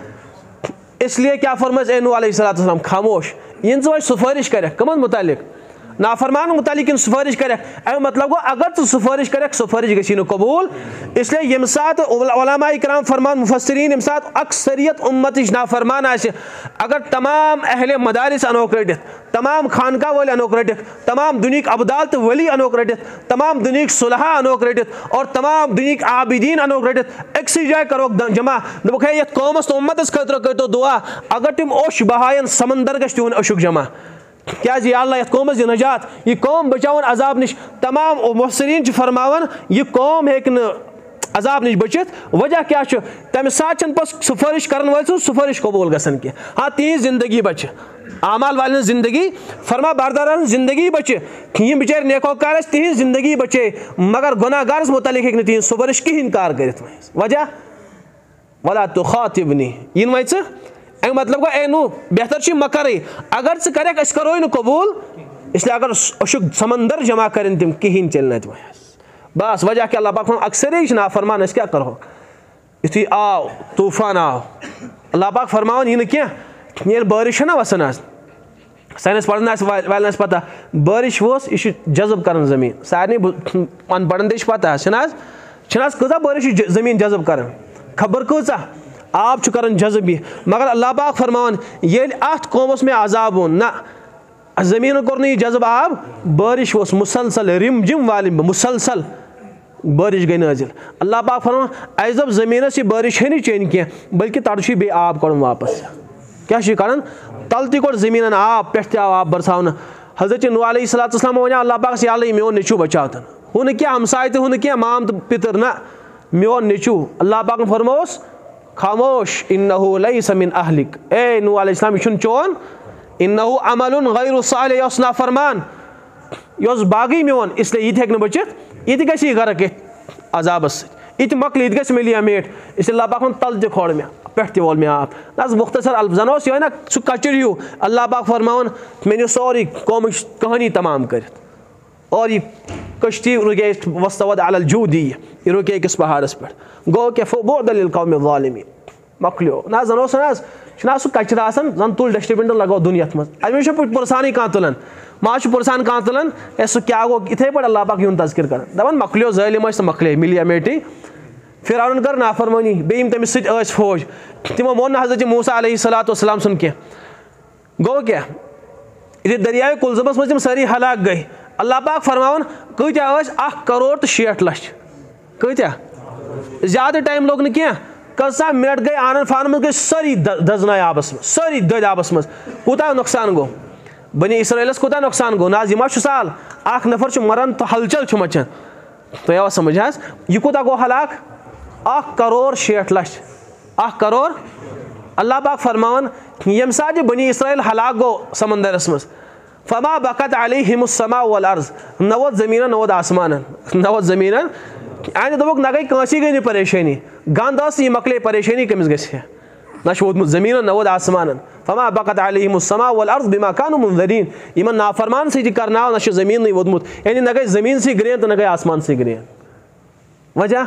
इसलिए क्या फरमाइश ए नूह अलैहिस्सलाम खामोश इन वे सुफारिश कर कमन मुतालिक नाफरमान मुतालिक सुफारिश कर मतलब गो अगर तू सुफारिश कर सुफारिश गसी कबूल इसलिए यम सात उलमा इकराम फरमान मुफस्सिरीन यम सात अक्सरियत उम्मत नाफरमान आसे अगर तमाम अहले मदारिस अनोक रटित तमाम खानका वाले अनोक रटित तमाम दुनिक अबदाल तो वली अनोक रटित तमाम दुनिक सुलहा अनोक रटित और तमाम दुनिक आबिदीन अनोक रटित अक्सी जाय करो जमा दोक ये कौमस तो उम्मतस खतर करो दुआ अगर तुम ओश बहायन समंदर गश तुन अशुक जमा क्या जी अल्लाह ये कौम दि नजात यह कौम बचावन अजाब निश तमाम मुफस्सिरीन फरमावन यह कौम हेक न अजाब निश बचित वजह क्या तमें सात सुफारिश कर वाल सुफारिश कबूल गसन की हाँ तीज जिंदगी बच आमाल वाले जिंदगी फरमा बारदार जिंदगी बचे यम बिचार नेकोकार तिज जिंदगी बचे मगर गुनाहगारस मुतलिक हेक तीज सुफारिश कहीं कार कर वजह वला तुखातिबनी इन वन अम मतलब गो ए नु बेहतर मकर अगर च कर करो न कबूल इसलिए अगर अशुक समंदर जमा करें तम कहीं चल बस वजह क्या अल्लाह पाक अक्सर नाफरमान क्या करो यु आव तूफान आव अल्लाह पाक फरमान यह क्या बारिश ना वसान आज साइंस पढ़ना वाले पता बारिश वो यह जज्ब कर जमीन सारे अनपढ़न ते पता कजा बारिश जमीन जज्ब कर खबर कचा आब कर जज्ब यह मगर अल्लाह पाक फरमान ये अत कौमस में अजाब वो ना जमीन कोर यह जज्ब आब बारिश वो मुसलसल रिम जिम वाल मुसलसल बारिश गई नाजिल अल्लाह पाक फरमान अजब जमीनस यह बारिश है नहीं चेन क्या बल्कि तड़ बे आब कड़ वापस क्या कर तल तोड़ जमीन आब पे आव आब बरसावन हजरत नूह अलैहिस्सलाम वन अल्लाह पाक अल्लाह मोन नेचू बचाव हूँ क्या हमसाय तो हूँ क्या माम तो पितर ना मोन नेचू अल्लाह पाक फरमोस खामोश इन्नहु लैसा मिन अहलिक ए नूह अलैहिस्सलाम यह चोन इन्नहु अमलुन गैरु सालिह यह नाफरमान यह बागी मोन इसलिए यह हेक बचित यह गि गर्क अजाबस यह मकल यह गि मिलिया मेट इसलिए अल्लाह पाक तल तोड़ मे पे तोल मे आब ना मुख्तसर अलफजन यह ना सह कचर हूँ अल्लाह पाक फरमान मे नी सोरी कौम कहानी तमाम कर और यह कश्ती रुके वस्तवद अलल जूदी यह रुके अकिस पहाड़स पे गो के बुअदन लिल कौमि ज़ालिमीन मकलियो ना जन ना सह कचर जन तुल डस्टबिन लगो दुनिया मज अमे पुरसान कह तुलान मा पुरसान कह तुलान ए सह क्या गो इथे पे अल्लाह पाक यून तज़किर कर दपान मकलियो ज़ालिम तो मकले मिलिया मेटी फिरौन कर नाफरमानी बेम तमिस सत फौज तमो मोन हज़रत मूसा अलैहिस्सलाम सुन कह गो क्या ये दरियाए कुलज़ुमस मज सारी हलाक गई अल्लाह पाक फरमान कत्या अख करोड़ तो शीठ लछ कत्या ज्यादा टाइम लोग न क्या कसा मिनट गई आनन फान मज गई सारी दजन आबस मज सारी दद आबस मज कूता नुकसान गो बनी इसराइलस कूता नुकसान गो ना यह साल अख नफर मरान तो हलचल मचान तो यह समझ यह कूता गो हलाक अख करोड़ शीठ लछ अख करोड़ अल्लाह पाक फरमान यम सात बनी इसराइल हलाक गो समंदरस मज फमा बकत अलैहिमुस समा वल अर्ज़ न वो ज़मीन न वो आसमान न वो ज़मीन आने दोक न गई कंसी गई परेशानी गंद यह मकले परेशानी कमिस गई ना वोतमुत ज़मीन न वो आसमान फमा बकत अलैहिमुस समा वल अर्ज़ बिमा कानू मुनज़रीन इन नाफरमान से करना ना ज़मीन वोतमुत यानी न गई ज़मीन से ग्रेन तो न गई आसमान से ग्रेन वजह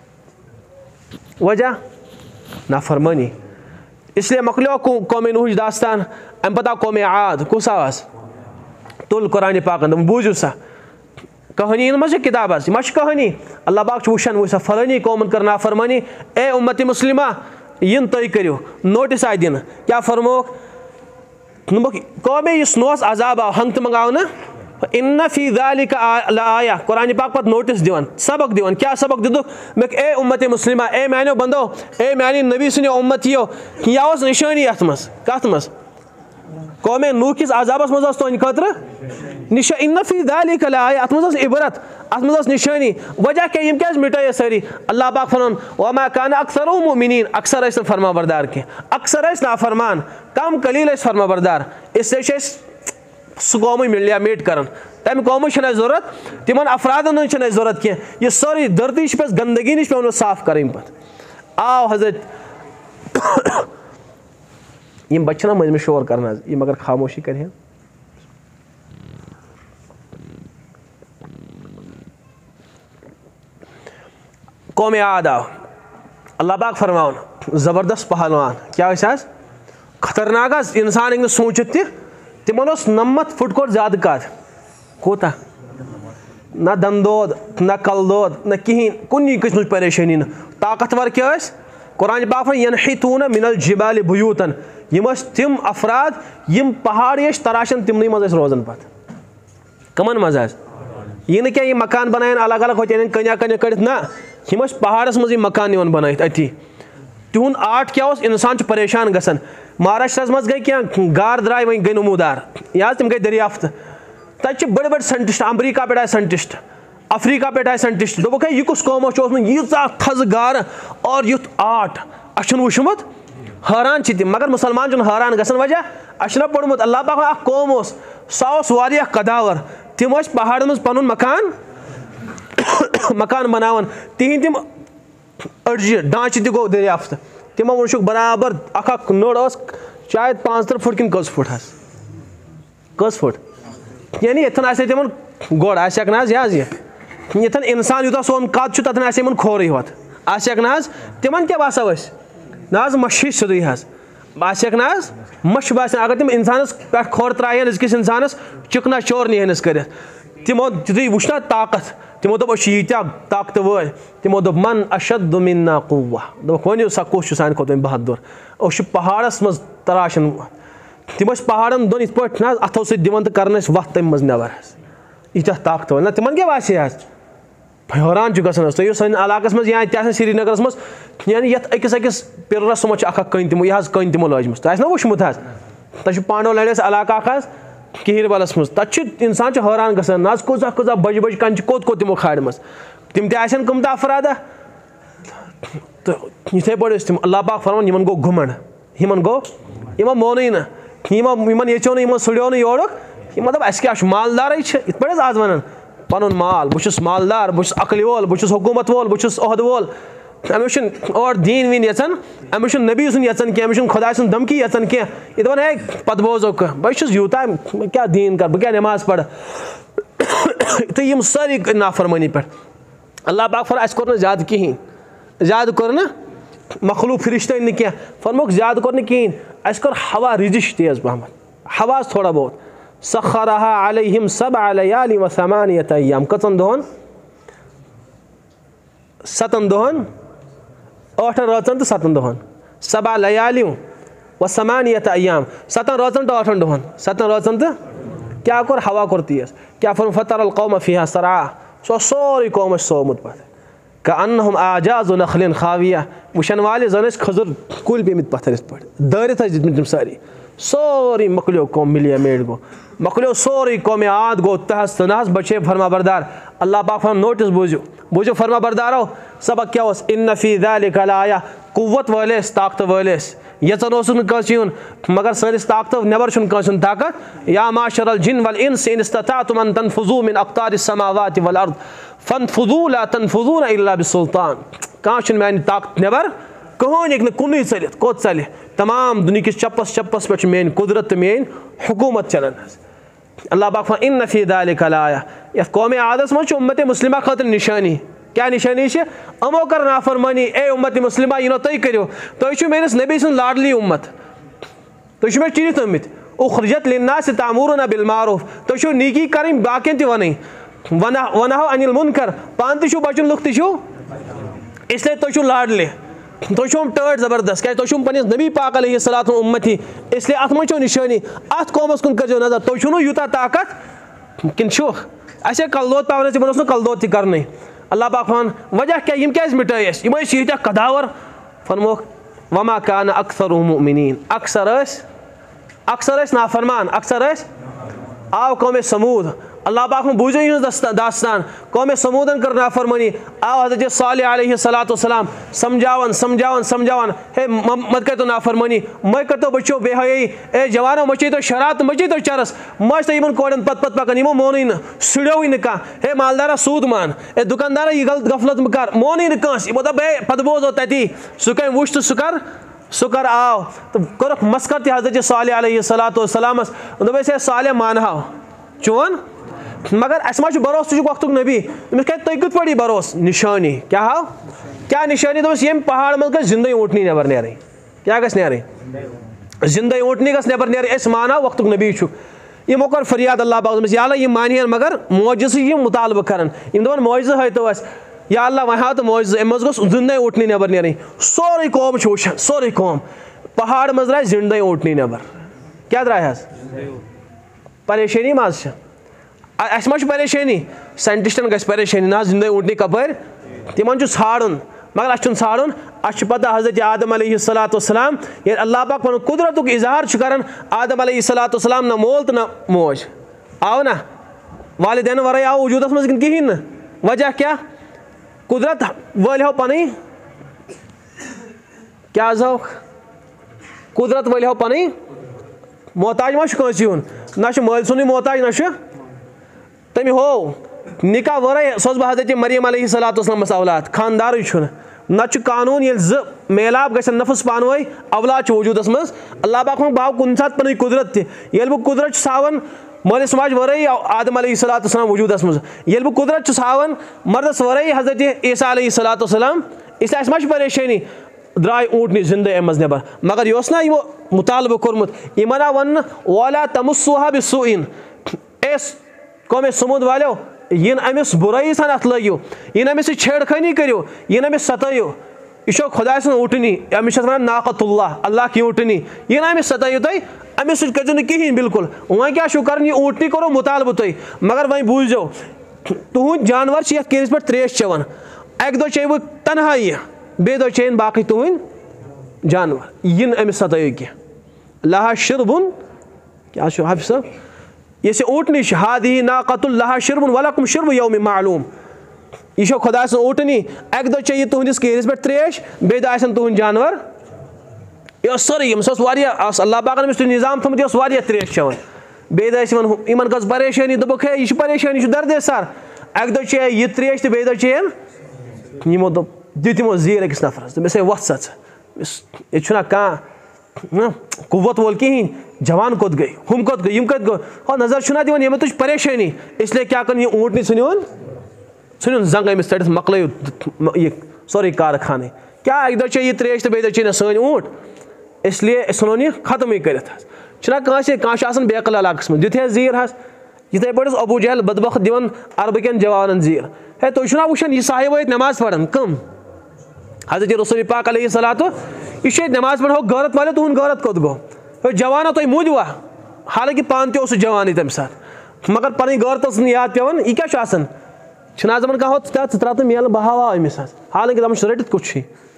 वजह नाफरमानी इसलिए मकलो कौम नूह दास्तान अम पता कौम आद कुस आवाज तुल कुरान पाक बूझू सा कहानी मज किताब मा कहानी अल्लाह पाक वुचान वो फलानी कौमन कर नाफरमानी ए उम्मत मुस्लिमा इन तुम करो नोटिस आय दिन क्या फरमोक कौमे इस नोस अजाब आव हंग तो मंगाव ना इन्ना फी ज़ालिका आया कुरान पाक पर नोटिस दिवान सबक दिवान क्या सबक दिदु मेक ए उम्मत मुस्लिमा ए मानो बंदो ए मानी नबी सुनो उम्मतियो यह निशानी अत मज कत मज कौमे नूह किस अजाबस मज तुंद खतर निशा इन्ना फी ज़ालिका आया अत मज इबरत अत मज निशानी वजह क्या यम क्या मिटाए सारी अल्लाह पाक फरमान वमा कान अक्सरुहुम मुमिनीन अक्सर ऐसे फरमा बरदार के अक्सर ऐसे नाफरमान कम कलील ऐसे फरमा बरदार इससे सह कौम मिलिया मेट कर तम कौम जरूरत तिमन अफरादन जरूरत क्या यह सारी धरती पे गंदगी नश पे साफ कर पे आव हजरत यम बच्चे ना मज में शोर करना यम अगर खामोशी कर कौम आद आव, अल्लाह पाक फरमावन ज़बरदस्त पहलवान क्या खतरनाक इंसान हेक सोचित तिमन नमत फुट कोट ज्यादा कद कोता ना दंदोद ना कलदोद न कहीं कुन किस्म परेशानी न ताकतवर क्या कुरान पाक यनहितून मिनल जिबाल बुयूतन यम तिम अफराद यम पहाड़ तराशन तिमन मज रोजान पे कमन मज यह क्या ये मकान बनान अलग अलग होते कन्या कन्या कड़ित ना यम पहाड़स मज मकान बन अति तिहुंद आर्ट क्या इंसान परेशान गसान महाराष्ट्र मज गई क्या गार द्राय वह गई नमूदार यह तम गई दरियाफ्त तत बड़े बड़े साइंटिस्ट अमरीका पे आए साइंटिस्ट अफ्रीका पे आए साइंटिस्ट दोक यह कुछ कौम यीचा थज गार और युथ आर्ट अ वुचमुत हैरान तम मगर मुसलमान हैरान गसान वजह अ पोर्मुत अल्लाह पाक कौम सह कदावर तम पहाड़ मज पन मकान मकान बनावन तिहिंद तम अड़ज ढांचे तक गो दरियाफ्त तमो वुक बराबर अख नड़ शायद पाँच तरह फुट कि कस फुट कस फुट यानी यथन आ तम गोड़ आक ना यथन इंसान यूत सोन कद तथन आ खोर होत आक ना तिमन क्या बासा ना मशी सोदी आक ना मश बास अगर तम इंसानस पे खोर त्रायन अकिस इंसानस चिकना चोर निहनस कर तमो यु वुना ताकत तमो दोप यीत्या ताकतवर तमो दोप मन अशद मिन्ना कुव्वा दोप वन सा कुछ सान खुद बहादुर अस पहाड़स मज तराशन तम पहाड़न दोन इत पे ना अथो सत दिवन तो कर वत तम मज नबर यीत्या ताकतवर ना तिमन क्या बासे हैरान गसान तुम सन इलाकस मज या श्रीनगरस मज यानी ये अकिस अकिस पिलरस सम अख कन तमो यह कन तमो लजम तुम ना वुचमुत तुम पांडव लड़स इलाका किहिर बलस मज तत इंसान हैरान गसान ना कोजा कोजा बज बज कन कोत कोत तमो खाड़ मज तम तन कम अफरादा तो इथे पे तम अल्लाह पाक फरमान यमन गो घुमंड यमन गो यमो मोन ना यमन यचो न सुड़ो न योड़क यम दप अस क्या मालदार इत पे आज वन पन माल बहुत मालदार बहुत अकल वोल बहुत हुकूमत वोल बहुत अहद वोल अमिस और दीन वीन यचान अमिस नबी सुन यचान क्या अमिस खुदा सुन धमकी यचान क्या ये दपान है पत बोजो बहुत यूता क्या दीन कर बह क्या नमाज पढ़ तो यम सारी नाफरमानी पे अल्लाह पाक फर अस कोर ज्यादा कहीं ज्यादा कोर ना मखलूक फरिश्तन न क्या फरमोक ज्यादा कोर कहीं अस कोर हवा रिजिश तेज पहमत हवा थोड़ा बहुत सखरहा अलैहिम सबअ लयाली व समानियत अय्याम कतन दोहन सतन दोहन आठन रचन तो सतन दोहन सबअ लयाली व समानियत अय्याम सतन रचन तो आठन दोहन सतन रचन तो क्या कोर हवा कोर तेज क्या फरम फतरल कौम फीहा सरा सो सोरी कौम सोमुत पे कअन्नहुम आजाज़ु नखलिन खाविया वुशन वाले जन खजुर कुल पेमित पत्थर पे दरित दिम सारी सोरी मकलियो कौम मिलिया मेड गो मकलियो सोरी कौम आद गो तहस तनास बचे फरमा बरदार अल्लाह पाक फरम नोटिस बूझो बूझो फरमा बरदारो सबक क्या इन फी ज़ालिका लाया कुव्वत वालेस ताकत वालेस यचन ओसुन कसियुन मगर सनिस ताकत नेबर छुन कसियुन ताकत या माशरल जिन वल इंस इन इस्ततातुम अन तनफुजू मिन अक़तारिस समावाति वल अर्द फनफुजू ला तनफुजून इल्ला बिसुल्तान कहां छुन मैन ताकत नेबर कहोन एक कुन चलित कोत चले तमाम दुनिया किस चप्पस चप्पस पे मेन कुदरत मेन हुकूमत चलान अल्लाह पाक फरमाता इन फी ज़ालिका लाया यह कौम आदस मज उम्मत मुस्लिमा खतर निशानी क्या निशानी अमो कर नाफरमानी ए उम्मत मुस्लिमा यनो तुम करो तुम मेस नबी सुन लाडली उम्मत तुम मे चिनित आमित उखरिजत लिन्नास तामुरुना बिल मारूफ तुम नीकी कर बाकियन त वन वनहो अनिल मुनकर पान तु बचन लुक तु इसलिए तुम लाडले तुम टर्ट जबरदस्त क्या तुम पे नबी पाक अलैहिस्सलातु उम्मती इसलिए अत मो निशानी अत कौमस कुन कर नजर तुम यूता ताकत किन असे कलदोद पावन तमन कलदोद तन अल्लाह पाक फरमान वजह क्या यम क्या मिटाई यम यीत्या कदावर फरमोक वमा कान अक्सरुहुम मुमिनीन अक्सर अक्सर नाफरमान अक्सर आव कौम समूद अल्लाह पाक में बूझो इन दास्तान कौम समूदन कर नाफरमानी आओ हज़रत सालेह अलैहिस्सलातु वस्सलाम समझावन समझावन समझावन हे मत कर तो नाफरमानी मैं कर तो बच्चो बेहयाई ए जवानो मचे तो शरात मचे तो चरस मच तो यमन कोडन पत पत पकन यमो मोन न सुड़ो न का हे मालदारा सूद मान ए दुकानदारा ये गलत गफलत कर मोन न कांस यमो द बे पत बोजो तती सुकन वुश तो सुकर सुकर आओ तो करक मस्कर ते हज़रत सालेह अलैहिस्सलातु वस्सलाम दोबे से सालेह मानहाव चोन मगर अस मा भरोस तुझ वक्त नबी तमिस कह तुम कत पे भरोस निशानी क्या हाव क्या निशानी दोस ये पहाड़ मज गई जिंदे ऊँटनी नबर नीर क्या गस नीर जिंदे ऊँटनी गस नबर नीर अस माना वक्त नबी यमो कर फरियाद अल्लाह पाक या अल्लाह यम मानियन मगर मोजिज़ यम मुतालबह करन यम दवन मोजिज़ हतो अस या अल्लाह वह हाथ मोजिज़ अम मज गोस जिंदे ऊँटनी नबर नीर सोरे कौम वुचान सोरे कौम पहाड़ मज द्राय जिंदे ऊँटनी नबर क्या द्राय परेशानी मज अस मा परेशानी साइंटिस्टन गस परेशानी ना जिंदे ऊँटनी कपर तिमन ाड़न मगर अस ाड़न अस पता हज़रत आदम अलैहिस्सलातु वस्सलाम ये अल्लाह पाक पन कुदरतुक इजहार कर आदम अलैहिस्सलातु वस्सलाम ना मोल तो ना मोज आव ना वालिदैन वराय आव वजूदस मज कहीं न वजह क्या कुदरत वलो पन क्या कुदरत वलो पन मोहताज मा कन ना मल सुन मोहताज ना तमें हो निकाह वराय सो हज़रत मरियम अलैहिस्सलातु वस्सलाम औलाद खानदार ना कानून ये ज मेलाप ग नफस पानवे औलाद वजूदस मज अल्लाह पाक बाव कुन सात पन कुदरत ये बह कुदरत सावन मलिस माज वराय आदम अलैहिस्सलातु वस्सलाम वजूदस मज ये बह कुदरत सावन मर्दस वराय हज़रत ईसा अलैहिस्सलातु वस्सलाम इसलिए अस मा परेशानी द्राय ऊँटनी जिंदे अम मज नबर मगर यह ना यो मुतालबह कोर्मुत यमन आव वन वाला तमुस्सुहा बिस्सूइन एस कौमे समुद वालो इन अमिस बुराई सन अत लगियो इन अमिस छेड़खानी करो इन अमिस सतायो यह खुदा सन ऊँटनी अमिस वन नाकतुल्लाह अल्लाह की ऊँटनी इन अमिस सतायो तुम अमिस कर कहीं बिल्कुल वह क्या कर ऊँटनी करो मुतालबह तुम मगर वह बूझो तुहद जानवर ये किस पे त्रेश चवन अक दो चे वह तनहाई बे दो चेन बाकी तुहद जानवर इन अमिस सतायो कह लहा शिरबुन क्या हाफिज साहब ये ऊँटनी हादी नाकतुल लहा शिरबुन वलकुम शिरबु यौम मालूम यह खुदा सन ऊँटनी अक दो चे तुहदिस केरिस पे त्रेश बे दो तुहद जानवर यह सोरे अल्लाह पाकन निज़ाम थोमुत यह त्रेश चवन बे दो इन गज परेशानी दोपक है यह परेशानी दर्दे सर अक दो चे यह त्रेश तो बे दो चेन यमो दोप दिमो जीर अकिस नफरस दोपस है वथ सच ये कह कुव्वत वोल कहीं जवान कोत गई हम कोत गई यम कत गो हो नजर छुना दिवन ये तुझ परेशानी इसलिए क्या कर ऊँटनी सुन सुन जंग अमिस तड़ित मकल ये सोरे कारखाने क्या अक दो चे यह त्रेश तो बे दो चे सन ऊँट इसलिए सन यह खत्म कर कह बेकल इलाकस में दित जीर हस ये पे अबू जहल बदबख दिवन अरब कन जवान जीर है तुम वुचान यह साहिब नमाज पढ़न कम हज़रत रसूल पाक अलैहिस्सलातु यह नमाज पढ़ो गौरत वाले तुहद गौरत कोत गो जवाना तुम मुदवा हालांकि पान तो जवान तम सात मगर पन गौरत याद पेवन यह क्या दपान कह त्रा तो मेल बह हवा अमिस हालांकि दपान रटित कुछ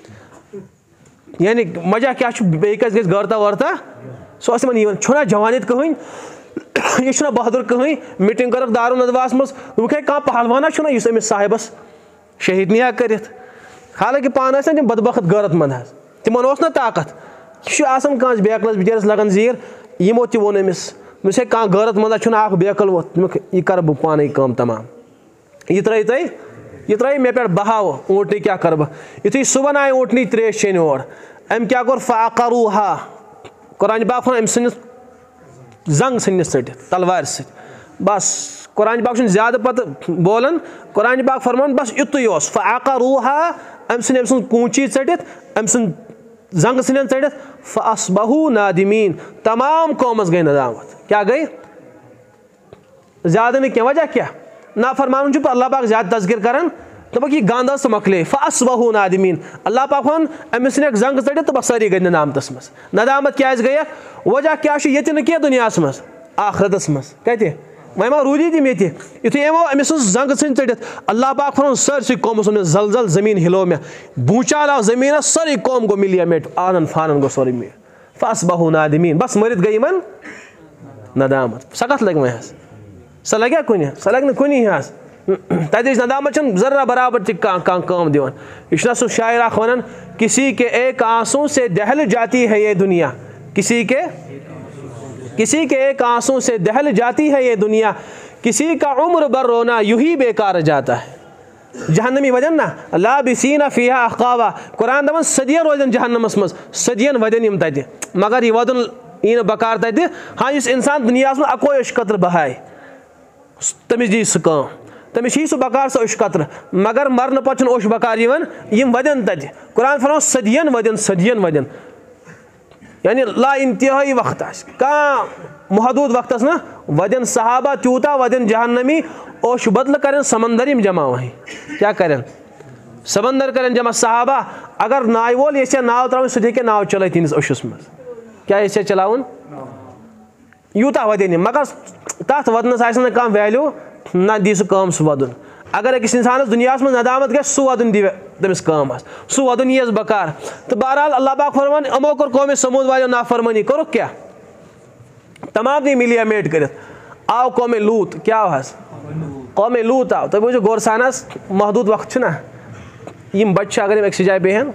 यानी मजा क्या बे गई गौरता वौरता सो छुना जवानियत कहीं यह बहादुर कहीं मीटिंग कर दारू नदवास मज वह कह पहलवाना इस अमिस साहिबस शहीद निया कर हालांकि पान तम बदबखत गौरत मंद तिमन ना ताकत यह बेकलस बिचारस लगन जीर यमो तह वोन अमिस मुझ कह गौरत मंद बेकल वो यह कर बह पान कम तमाम यह त्र तुम यह त्र मे पे बहाव ऊँटनी क्या कर बह युथु सुबह आय ऊँटनी त्रेश चेन और अम क्या कोर फ़ाक़रूहा कुरान पाक अम सस जंग सन्निस ट तलवार स बस कुरान पाक ज्यादा पत बोलान कुरान पाक फरमान बस युतुई फ़ाक़रूहा अम सन अम सद कूची टित अम सन जंग सन टित फ़अस्बहू नादिमीन तमाम कौमस गई नदामत क्या गई ज्यादा नहीं क्या वजह क्या ना फरमान अल्लाह पाक ज्यादा तज़किर करान दोपक यह गांधा सह मकले फ़अस्बहू नादिमीन अल्लाह पाक वन अमिस सन जंग टित तो बस सारी गई नदामतस मज नदामत क्या गई वजह क्या ये कह दुनिया मज आखरतस मज कत वह मा रूदी तम ये युथु यमो अमिस जंग सन टित अल्लाह पाक फरमान सारी कौमस मे जलजल जमीन हिलो मे भूचाल आव जमीन सारी कौम गो मिलिया मेट आनन फानन गो सोरी मे फ़अस्बहू नादिमीन बस मरित गई मन नदामत सह कत लग वह सह लग्या कुन सह लग कुन तथ नदामत जर्रा बराबर तम दिवन यह सह शायर वन किसी के एक आंसू से दहल जाती है ये दुनिया किसी के किसी के एक आंसू से दहल जाती है ये दुनिया किसी का उम्र भर रोना यूं ही बेकार जाता है जहन्नमी वजन ना लाबिसीना फीहा अहकावा कुरान दवन सदियन रोजन जहन्नमस मज सदियन वदन यम तत मगर यह वदन इन बकार तत हाँ इस इंसान दुनिया में अको कतर बहाय तमिस दी सह काम, तमिस यी सह बकार सह ओश कतर, मगर मरन पत ओश बकार यिवन, यिम वदन तत। कुरान फरमान सदियन वदन सदियन वदन, यानी ला इंतहाई वक्त कह महदूद वक्त ना वदन सहाबा तूता वदन जहन्नमी ओश बदल करें समंदर यम जमा वहीं क्या करें समंदर करें जमा सहाबा अगर नाव वोल ये नाव त्रावन सह हे नाव चल तुंदिस ओशस मज क्या ये चलावन यूता वदन मगर तथ वदनस आस कह वैल्यू ना दी सह कम सह वदन। अगर अकिस इंसानस दुनिया में नदामत गई सह वदन दी तमिस कम सह वदन यीस बकार। तो बहरहाल अल्लाह पाक फरमान अमो कोर कौम समूद वालों नाफरमानी करुक क्या तमाम दी मिलिया मेट कर आव कौम लूत क्या हस कौम लूत आव तुम वो गोरसानस महदूद वक्त ना यम बच्चे अगर अक्स जाए बेहन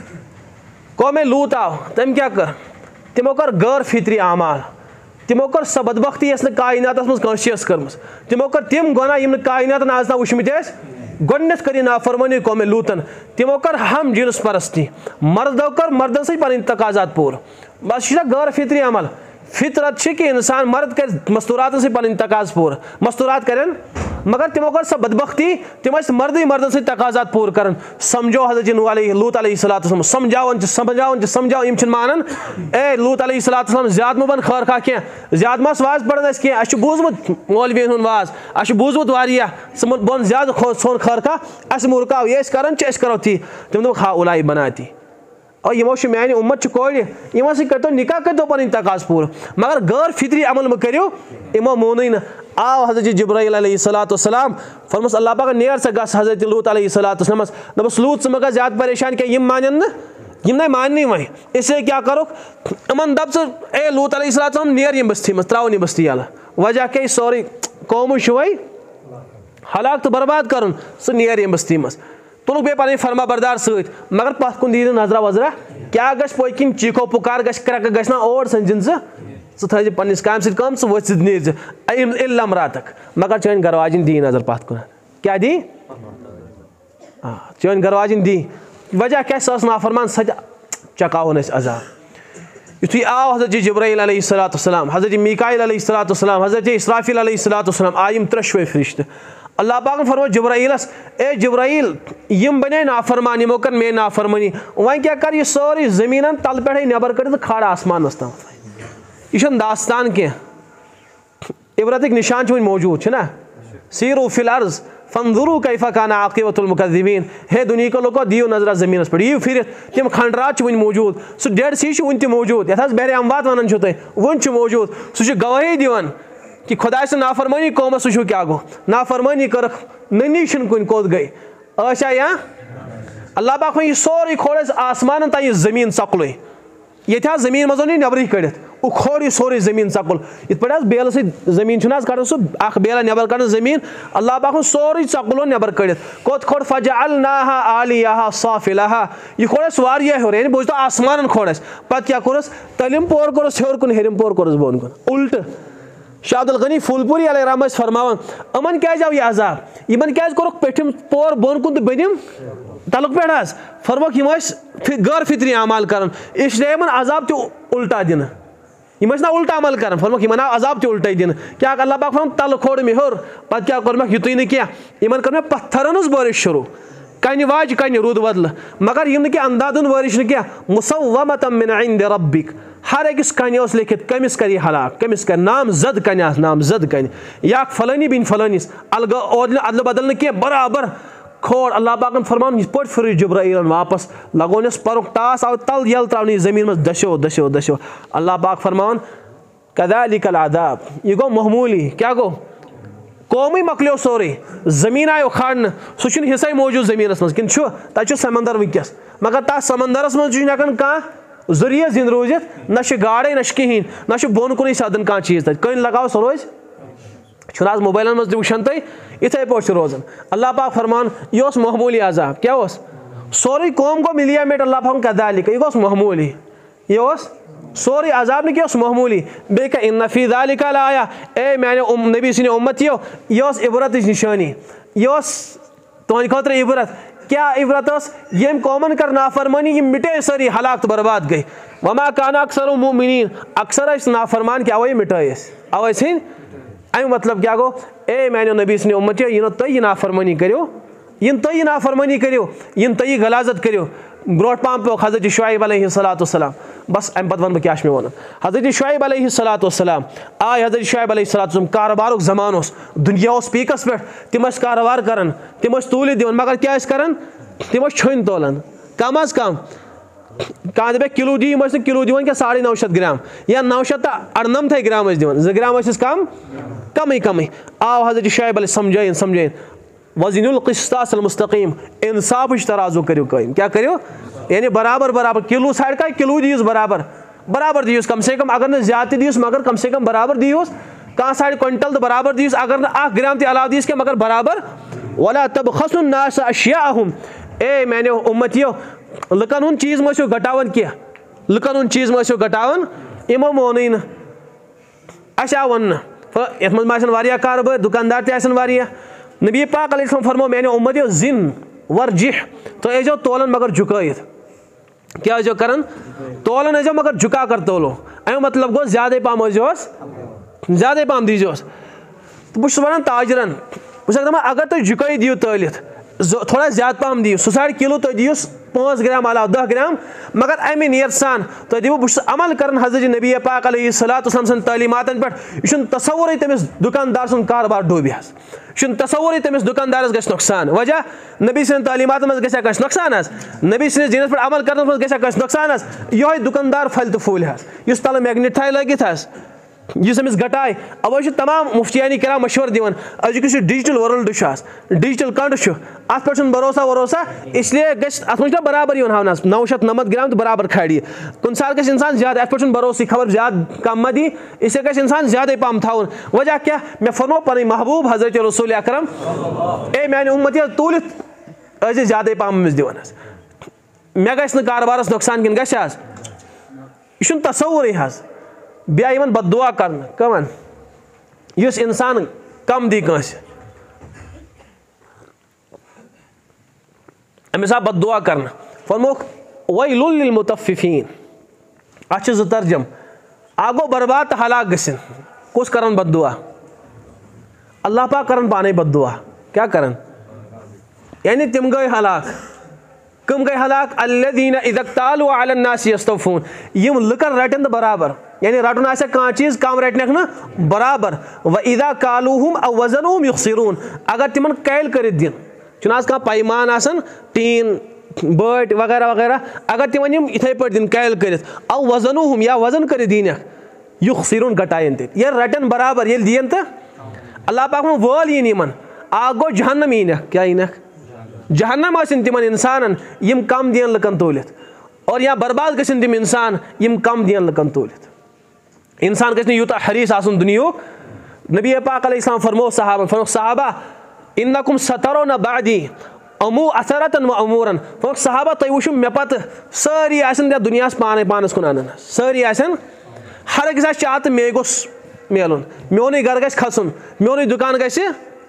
कौम लूत आव तम क्या कर तिमो कर गैर फितरी आमाल तिमो कर सह बदबख्ती यस कायनात मज कंस कर्म तिमो कर तिम गुनाह यम कायनात आज वुचमित गोडनेथ कर नाफरमानी कौम लूतन तिमो कर हम जिनस परस्ती मर्दों कर मर्दन सही पन तकाजात पूर बस यह गैर फितरी अमल फितरत कि इंसान मर्द कर मस्तूरात से पन तकाज पूर मस्तूरात करें मगर तिमो कर सह बदबख्ती तिम मर्द मर्दन से तकाजात पूर कर समझो हजरत नूह लूत अलैहिस्सलाम समझावन समझावन समझाओ यम मानन ए लूत अलैहिस्सलाम ज्यादा बन खर खा क्या ज्यादा मस वाज पढ़न कह अस बूजमुत मौलवियन हुन वाज अस बूजमुत वारिया सह बन ज्यादा सोन खर खा अस मुरकाव ये करो करो थी तम दोप हा उलाई बनाती और यमो मानी उम्मत कोर यमो सो करो निकाह कर दो पन तकाज पूर मगर गैर फितरी अमल मो करो यमो मोन न आव हजरत जिब्राइल अलैहिस्सलाम फरमस अल्लाह पाक नेर सा गस हजरत लूत अलैहिस्सलाम दपस लूत स मगर ज्यादा परेशान क्या यम मानन न यम ना माननी वह इसलिए क्या करो अमन दप ए लूत अलैहिस्सलाम नेर यम बस्ती मज त्रावन यम बस्ती अल वजह क्या सोरी कौम वही हलाक तो बर्बाद कर सह नेर यम बस्ती मज तुलुक बे पन फरमा बरदार सत मगर पत कुन दी नजरा वजरा क्या गश पकिन चीखो पुकार गश क्रक गश ना और संजिन सह थ पन्निस काम सत कम सह वथ नीर इल्लम रातक मगर चन गरवाजिन दी नजर पत कुन क्या दी चन गरवाजिन दी वजह क्या सह नाफरमान सज चकावन अजाब युथी आव हजरत जिब्राइल अलैहिस्सलाम हजरत मीकाइल अलैहिस्सलाम हजरत इसराफिल अलैहिस्सलाम आयम त्रशवे फरिश्त अल्लाह पाक फरमा जिब्राइलस ए जिब्राइल यम बने नाफरमान यमो कर मे नाफरमानी वह क्या कर यह सारी जमीन तल पे नबर कर खड़ आसमान तम यह दास्तान कह इबरत निशान वो मौजूद है ना सीरू फिल अर्ज़ फंजुरू कैफा काना आक़िबतुल मुकज़्ज़िबीन हे दुनिया के लोगों दियो नजरा जमीन पे यू फिर तम खंडरात वन मौजूद सह डेड सी वन मौजूद ये बहर अमवात वन तुम वन मौजूद सह गवाही दिवान कि खुदा से नाफरमानी कौम सह क्या गो नाफरमानी कर ननी कुन कोत गई आशा या अल्लाह पाक यह सोरे खोड़ आसमान तान जमीन सकुल ये जमीन मजो नी नबर कड़ित वो खोड़ यह सोरे जमीन सकुल इत पे बेल जमीन कड़न सह बेल नबर कड़ जमीन अल्लाह पाक सोरे सकुल नबर कड़ित कोत खोड़ फजअलनाहा आलियाहा साफिलाहा यह खोड़ वारिया हेर यानी बोझ तो आसमान खोड़ पत क्या कोरस तलिम पोर कोरस हेर कुन हेरिम पोर कोरस बोन कुन उल्ट शाह अब्दुल गनी फूलपुरी अलैहिर्रहम फरमावन अमन क्या आव यह अजाब यमन क्या कोरक पेठिम पोर बोन कुन तो बनिम तलुक पे फरमोक यम गैर फितरी अमाल कर इसलिए यमन अजाब तो उल्टा दिन यम ना उल्टा अमल कर फरमोक यमन अजाब तो उल्टा दिन क्या अल्लाह पाक फरम तल खोड़ मे हेर पत क्या कोरमक युत न क्या यमन कर पत्थरन हज बारिश शुरू कन वाज कन रुद बदल मगर यम क्या अंदादन बारिश न क्या मुसव्वमतम मिन इंद रब्बिक हर अकिस कन लिखित कमिस कर यह हलाक कमिस कर नाम जद कन नाम जद कन या फलानी बिन फलानिस अलग अदल बदल न क्या बराबर खोड़ अल्लाह पाक फरमान पे फिर जिब्राइल वापस लगोनस परुक टास आव तल यल त्रावन जमीन में दशो दशो दशो अल्लाह पाक फरमान कदालिकल अदाब यह गो महमूली क्या गो कौमी मकलो सोरे जमीन आयो खाड़न सह हिस्सा मौजूद जमीन मज कि तक समंदर वनकस मगर तथ समंदरस मज कह जरिए जिंद रूजित ना गाड़े ना कहें ना बोन कुन सदन कह चीज तक कन लगाओ सह रोज आज मोबाइल मज वुचान तुम इथे पे रोजान अल्लाह पाक फरमान यह महमूली अजाब क्या सोरे कौम को मिलिया मेट अल्लाह पाक कदालिक यह महमूली यह सोरे अजाब ने क्या महमूली बे क्या इन फी ज़ालिका लाया ए मैंने नबी सिंह उम्मत यह इबरत निशानी यह तुम खुद इबरत क्या इबरत यम कौमन कर नाफरमानी यम मिटे सारी हलाक तो बर्बाद गई वमा काना अक्सर मुमिनीन अक्सर नाफरमान क्या अवे मिटे अवे अमि मतलब क्या गो ए मैंने नबी सने उम्मतियो यिनो तुम यह नाफरमानी करो इन तुम यह नाफरमानी करो इन तुम यह गलाजत करो ब्रोट पाम पे हज़रत शुआइब अलैहिस्सलाम बस अम पत वन क्या वन हज़रत शुआइब अलैहिस्सलाम आय हज़रत शुआइब अलैहिस्सलाम कारोबार जमान दुनिया पीकस पे तम कारोबार कर तम तूल दिवन मगर क्या कर तम छन तोलान कम अज कम कह दे किलो दी किलो दिवन क्या साढ़े नौ शत ग्राम या नौ शत अड़नमथ ग्राम दिवन जो ग्राम कम कम कम आव हज़रत शुआइब समझाइन समझाइन वज़िनुल क़िस्तासल मुस्तक़ीम इंसाफ तराजू करो कायम क्या करो यानी बराबर बराबर किलो साढ़ का किलो दीस बराबर बराबर दीस कम से कम अगर न ज्यादा दीस मगर कम से कम बराबर दीस कह साढ़ क्विंटल तो बराबर दीस अगर न अख ग्राम अलाव दीस क्या मगर बराबर वला तबखसुन नास अशियाहुम ए मैंने उम्मतियो लुकन हुन चीज मो घटावन क्या लुकन हुन चीज मो घटावन इमो मोन न अस आव वन ये मह कारोबार दुकानदार तह नबी पाक अलैहिस्सलाम फरमो मैंने उम्मतियो जिन वर्जिह तो एजो तोलन मगर झुकायत क्या जो करन तोलन एजो मगर झुका कर तोलो अमि मतलब गो ज्यादा पाम अजोस ज्यादा पाम दीजोस तो बस वन ताजरन बस अगर तुम झुकाई दियो तलित थोड़ा ज्यादा पाम दियो सह साढ़ किलो तुम दियो पाँच ग्राम अलाव दह ग्राम मगर अमि नियर सान तुम दिवो बस अमल कर हज़रत नबी पाक अलैहिस्सलातु सन तालीमातन पे यह तसव्वुर तमिस दुकानदार सुन कारोबार डूबि यह तसव्वुर तमिस दुकानदारस गस नुकसान वजह नबी सन तालीमात मज गसा कस नुकसान नबी सनिस दीनस पे अमल करने मज गसा कस नुकसान यह दुकानदार फल तो फूल इस तल मैग्नेट थाय लगित इस अमिस घटाए अवे तमाम मुफ्तियानी कराम मशवर दिवन अजुक डिजिटल वर्ल्ड डिजिटल कंड अत पे भरोसा वरोसा इसलिए गत बराबर यन हावन नौ शत नमत ग्राम तो बराबर खाड़ी कुन साल गस इंसान ज्यादा अत पे भरोसा खबर ज्यादा कम मा दी इसलिए गस इंसान ज्यादा पम थावन वजह क्या मे फरमो पन महबूब हजरत रसूल अकरम ए मैंने उम्मत तूलित अज ज्यादा पम दिवन मे गस कारोबारस नुकसान किन गस यह तसव्वुर हज बे इन बददुआ कर कमन इस इंसान कम दी कंस अमिस आ बददुआ कर फरमोक वैलुल लिल मुतफ्फिफीन अच ज तर्जम आ गो बर्बाद हलाक गसिन कुस करन बददुआ अल्लाह पाक करन पाने बददुआ क्या करन यानी तिम गए हलाक कम गए हलाक अल्लज़ीना इज़ा तालू अलन नास यस्तफून यम लुकन रटन बराबर यानी रटन आसे कह चीज कम रटनक ना बराबर व इज़ा कालूहुम अव वज़नुहुम युखसिरून अगर तिमन कैल कर दिन चुनास कह पैमान आसन टीन बट वगैरह वगैरह अगर तिमन यम इथे पर दिन कैल कर अव वज़नुहुम या वजन कर दिन युखसिरून घटायन ते ये रटन बराबर ये दिन तो अल्लाह पाक में वल यन यमन आ गो जहन्नम इन क्या इन जहन्नम आसिन तिमन इंसान यम कम दिन लकन तोलित और या बर्बाद गसिन तिम इंसान यम कम दिन लकन तोलित इंसान गस यूत हरीस आसन दुनिया नबी पाक अलैहिस्सलाम फरमो सहाबा फरमो सहाबा इन्नकुम सतरौना बादी अमू असरतन व अमूरन फरमो सहाबा तुम वुशु मे पत सारी आसन दुनिया पाने पानस कुन अनन सारी आसन हर अकिस चाहत मे गोस मेलुन मोन घर गस खसन मोन दुकान गस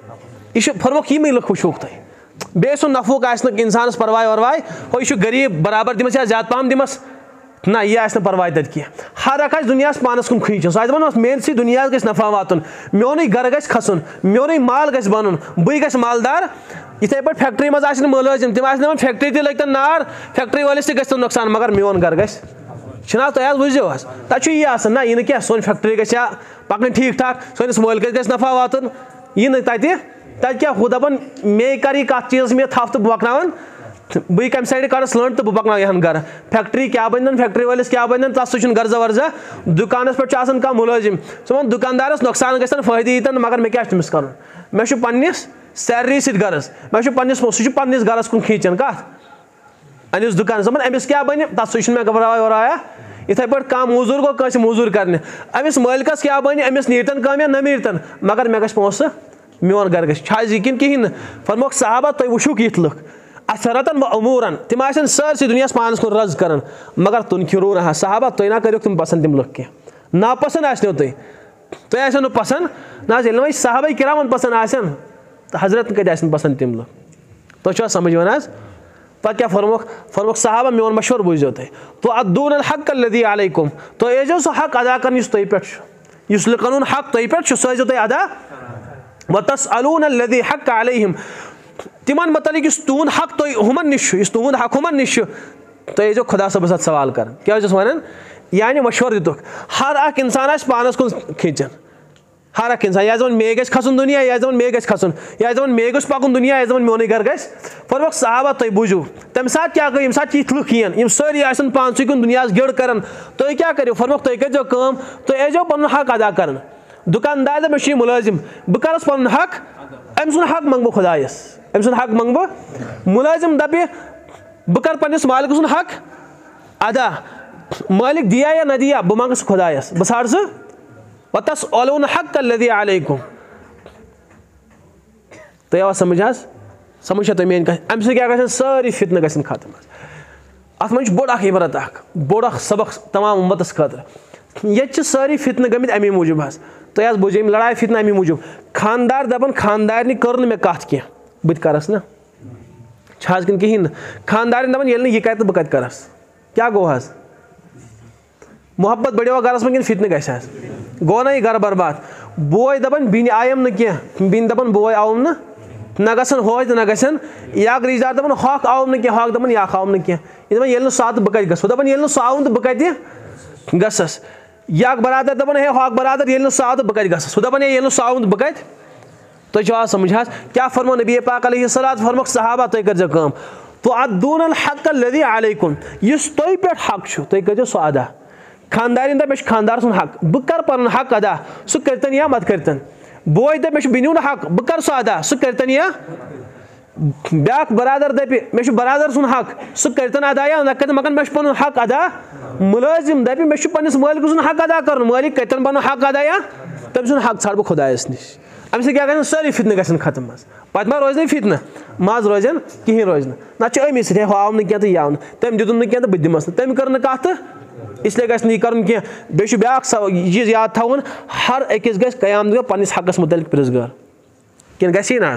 यह फरमोक यम लुक वुशुक तुम बे सु नफुक आसन इंसानस परवाह वरवाह हो यह गरीब बराबर दिमस या ज्यादा पम दिमस ना यह आस परवाह तत कह हर अख दुनिया पानस कुन खींचन सह दपान मेन सी दुनिया गस नफा वातुन मोन घर गस खसन मोन माल गस बनन बी गस मालदार इथे पे फैक्ट्री मज आसन मुलाजिम तिम आसन फैक्ट्री तक लगतन नार फैक्ट्री वालिस तक गस नुकसान मगर मोन घर गस छना तुम बुझो तक यह आसन ना यह क्या सोन फैक्ट्री गस पकन ठीक ठाक सोनिस मालिकस गस नफा वातुन यह तत तत क्या हु दपान मे कर कत चीज मे थप तो बकनावन बी कम साइड कर लंड तो बह पकन घर फैक्ट्री क्या बन फैक्ट्री वालिस क्या बन तथ सह गर्जा वर्जा दुकान पे कह मुलाजिम सह दुकानदारस नुकसान गन फायदे यीतन मगर मे क्या तमिस कर मे पन्निस सैलरी सत गरज मे पन्निस सह पन्निस गरस कुन खींचन कत अनिस दुकान दपान अमिस क्या बन तथ सह मे घबराया वराया इथे पे कह मजूर गो कस मजूर कर अमिस मालिकस क्या बन अमिस नीरतन कम या न नीरतन मगर मे गस पोस मोन घर गस यकीन कहें फरमोक सहाबा तुम वुशुक यिथ लुक असरतन व अमूरन तिम आसन सरसी दुनिया पानस कुन रज कर मगर तुनकिरून सहाबा तुम ना करो तुम पसंद तिम लुक कह नापसंद आसनो तुम तुम आसो नो पसंद ना ये सहाबा किरामन पसंद आसन हजरत कत आसन पसंद तिम लुक तुम समझ वन आज पे क्या फरमोक फरमोक सहाबा मोन मशवर बुझो तुम तो अद्दून अल हक अल्लज़ी अलैकुम तो एजो सो हक अदा कर तुम पे युस लुकन हक तुह पे सह तुम अदा वतसअलून अल्लज़ी हक़्क़ अलैहिम तिमन मतलब तुंद हक तुम हुमन निश तुंद हक हुमन निश तुम जो खुदा सबस सवाल कर क्या वन यानी मशवर दिख हर अख इंसान पानस कुन खींचन हर अख इंसान यह मे गस खसन दुनिया यह मे गस खसन यह मे गस पकुन दुनिया यह मोन घर गस फरमक सहाबा तुम बूझू तम सात क्या गई सात यथ लुक यन सारी आन पानस कुन दुनिया गिड़ कर तुम क्या करो फरमक तुम करो कम तुम एजो पन हक अदा कर दुकानदार दप मे मुलाजिम बह करस पन हक अम सुन हक मंग बह खुदायस अम सुन हक मंग बह मुलाजिम दपे बह कर पन्निस मालिक सुन हक अदा मालिक दिया या न दिया बह मंग खुदायस बह सार सह वतसअलून हक़्क़ अल्लज़ी अलैकुम तो आवा समझ आज समझ तुम मेन कह अम क्या ग सारी फितन गन खत्म अत मन बोड़ इबरत बोड़ सबक तमाम उम्मतस खतर ये सारी फितन गमित अमी मूजूब हज तुम बोझे लड़ाई फितन अमी मूजूब खानदार दपन खानदार कर मे कत कह बुत करस ना छाज किन कहीं खानदार दपन ये यह कर बह कत करस क्या गो हज मोहब्बत बढ़ो गरस में फितन गस गो ना यह गर बर्बाद बोय दपन बिन आयम न कह बिन दपन बोय आवम न न गसन हो न गसन या रिश्तेदार दपन हक आवम न कह हक दपन या आवम न कह यह दपन ये सह बह कत गस दपन ये सह आव तो बह कत गसस या बरादर दपन हे हक बरादर ये सह तो बह कत गस सह दपन ये सह आव तो बह कत तुम आज समझ क्या फरमो नबी पाक अलैहिस्सलात फरमक सहाबा तुम कर कम तो अद्दून अल हक़्क़ अल्लज़ी अलैकुम युस तुह पे हक तुम कर सह अदा खानदार दप मे खानदार सुन हक बह कर पन हक अदा सह करतन या मत करतन बोय दप मे बिनुन हक बह कर सह अदा सह करतन या ब्या बरादर दपे मे बरादर सुन हक सह करतन अदा या न कर मगर मे पन हक अदा मुलाजिम दपे मे पन्निस मालिक सुन हक अदा कर मालिक करतन पन हक अदा या तम सुन हक छाड़ बह खुदायस निश अम क्या गन सारी फितन गन खत्म पे मा रोज फितन मज रोजन कहें रोज ना अमी सह हो आव न यह आव तम दितुन न तो बह दिमस तम कर कत इसलिए गस नहीं कर बे ब्या चीज याद थवन हर अकिस गस कयाम दो पन्निस हकस मुतलिक प्रिजगार किन गसी ना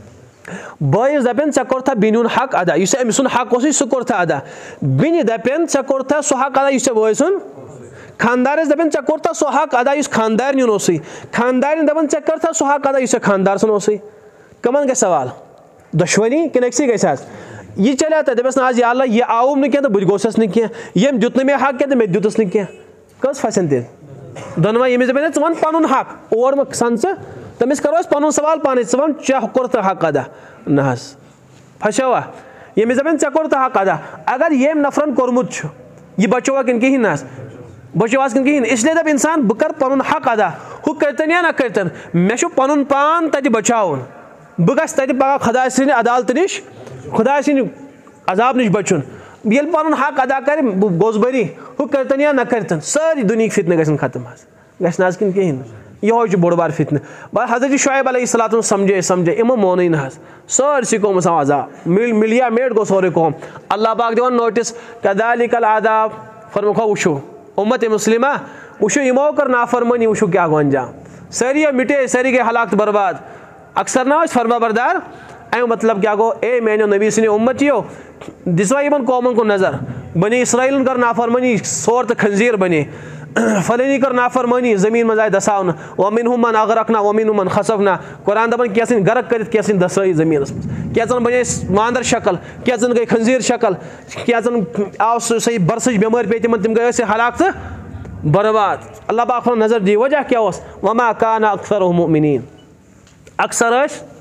बस दपन ऐ कोर बिनुन हक अदा इस अम सुन हक सह कोर अदा बिन दपन ऐ कोर सह हक अदा इस बय सुन खानदार दपन ऐ कोर सह हक अदा इस खानदार खानदार दपन ऐ कर सह हक अदा इस खानदार सुन कमन गस सवाल दुश्मनी कि अक्सी गस यह चलिया तो दपस आज या अल्लाह यह आव न तो बह गोसस न यम दुत मे हक क्या मे दुतस न कस फसन तेल दोनवा यमिस दपन च वन पन हक और मह सन तमिस करो पन सवाल पाने च वन चा कोर हक अदा न फसवा यमिस दपन ऐ कोर हक अदा अगर यम नफरन कोरमुत यह बचोवा किन कहीं ना बचोवास किन कहीं इसलिए दप इंसान बह कर पन हक अदा हु करतन या ना करतन मे पन पान तत बचावन बह गस तत पगह खुदा सद अदालत निश खुदा सद अजाब निश बचुन ये पन हक अदा कर गोस बरी हु करतन या ना करतन सारी दुनिया फितन गन खत्म गन किन कहीं यह बोड़ बार फितन हजरत शुएब अलैहिस्सलाम समझे समझे इमो मोन ना सारसी कौमस आव अजाब मिल मिलिया मेट गो सोरे कौम अल्लाह पाक दिवान नोटिस कदालिकल आदाब फरमुखो वुशो उम्मत मुस्लिमा वुशो इमो कर नाफरमानी वुशो क्या गो अंजाम सारी मिटे सारी गए हलाकत बर्बाद अक्सर ना फरमा बरदार अम मतलब क्या गो ए मैंने नबी सने उम्मतियो दिसवा इन कौमन को नजर बनी इसराइल कर नाफरमानी सोर तो खंजीर बने फलनी कर नाफरमानी जमीन मजाय दसावन वमिन मन अगरकना वमिन मन खसफना कुरान दपन क्या गरक कर क्या दसाई जमीन क्या बने मांदर शक्ल क्या गई खंजीर शक्ल क्या आव सही बरसच बेमार पे तम तम गए हलाक तो बर्बाद अल्लाह पाक नजर दी वजह क्या वमा काना अक्सर मुमिनीन अक्सर